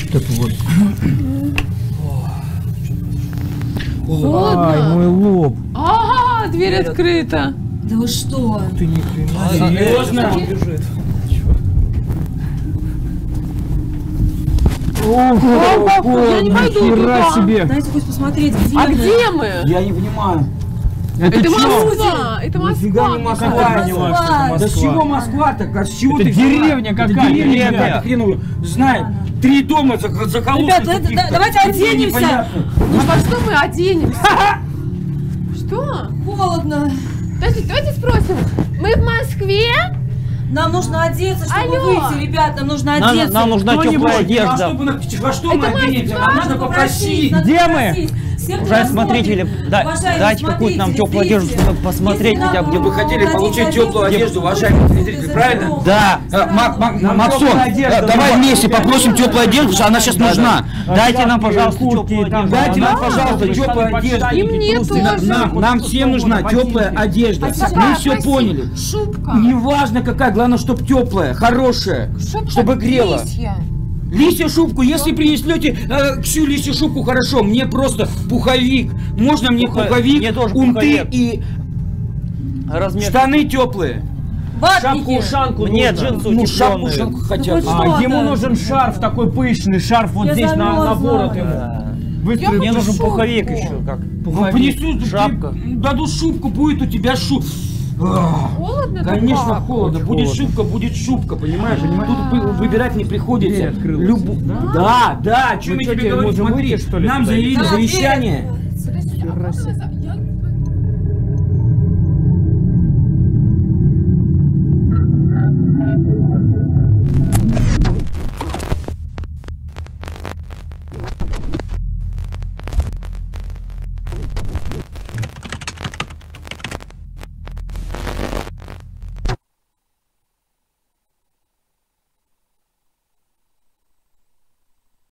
Так вот. Холодно. Ай, мой лоб. Ага, дверь открыта. Да вы что? Ты ни хрена. Серьезно? Бежит. Ого, Я не пойду нихера туда. себе. Дайте хоть посмотреть, где А мы. где мы? Я не понимаю. Это чё? Москва. Это Нифига Москва. не мне Москва. кажется. Поняла, что это Да с Москва. чего Москва-то? А с чего Это ты взяла? деревня Это какая-то, деревня ребята. какая-то хреновая. Знает. 3 дома заколотых. Ребята, это- давайте оденемся. Ну во что мы оденемся? Что? Холодно. Подождите, давайте спросим. Мы в Москве? Нам нужно одеться, чтобы Алло. выйти, ребят, нам нужно одеться. Нам нужна Кто-нибудь, теплая а одежда. во что мы Это оденемся? Москва. Нам надо попросить. надо Где мы? попросить. Все, кто Уже нас смотрители, смотрит, да, уважаемые дайте какую-то нам смотрители, теплую одежду, зрители. чтобы посмотреть Если хотя бы, нам где Вы хотели дадите получить теплую одежду, уважаемые зрители, правильно? Да. Максон, теплая одежда, давай да. вместе попросим теплую одежду, потому что она сейчас нужна. Дайте нам, пожалуйста, куртки, теплую там, одежду. Дайте нам, Да, пожалуйста, да, теплую да, одежду. И мне тоже. Нам всем нужна теплая одежда. Мы все поняли. Шубка. Неважно какая, главное, чтобы теплая, хорошая, Шубка чтобы грела. лисья. Лисью шубку, если принеслете всю лисью шубку, хорошо, мне просто пуховик. Можно мне пуховик, Мне тоже унты пуховик. и Размер. штаны теплые. Ватники. Ушанку мне джинсы Ну, шапку, утепленные. шапку хотя бы. хоть А что-то. ему нужен шарф такой пышный, шарф вот Я здесь на замерзла. ворот ему. Быстро Мне нужен шубку. пуховик еще. Как? Ну, принесут, шапка. дадут шубку, будет у тебя шубка. Холодно? Конечно, как? холодно. Очень Будет холодно. шубка, понимаешь? Тут выбирать не приходится. Дверь открылась. Да, да, что Ну я чё, тебе тебе говорю, можем смотри, выйти, что ли, нам туда? заявили Да, завещание. Подождите, а можно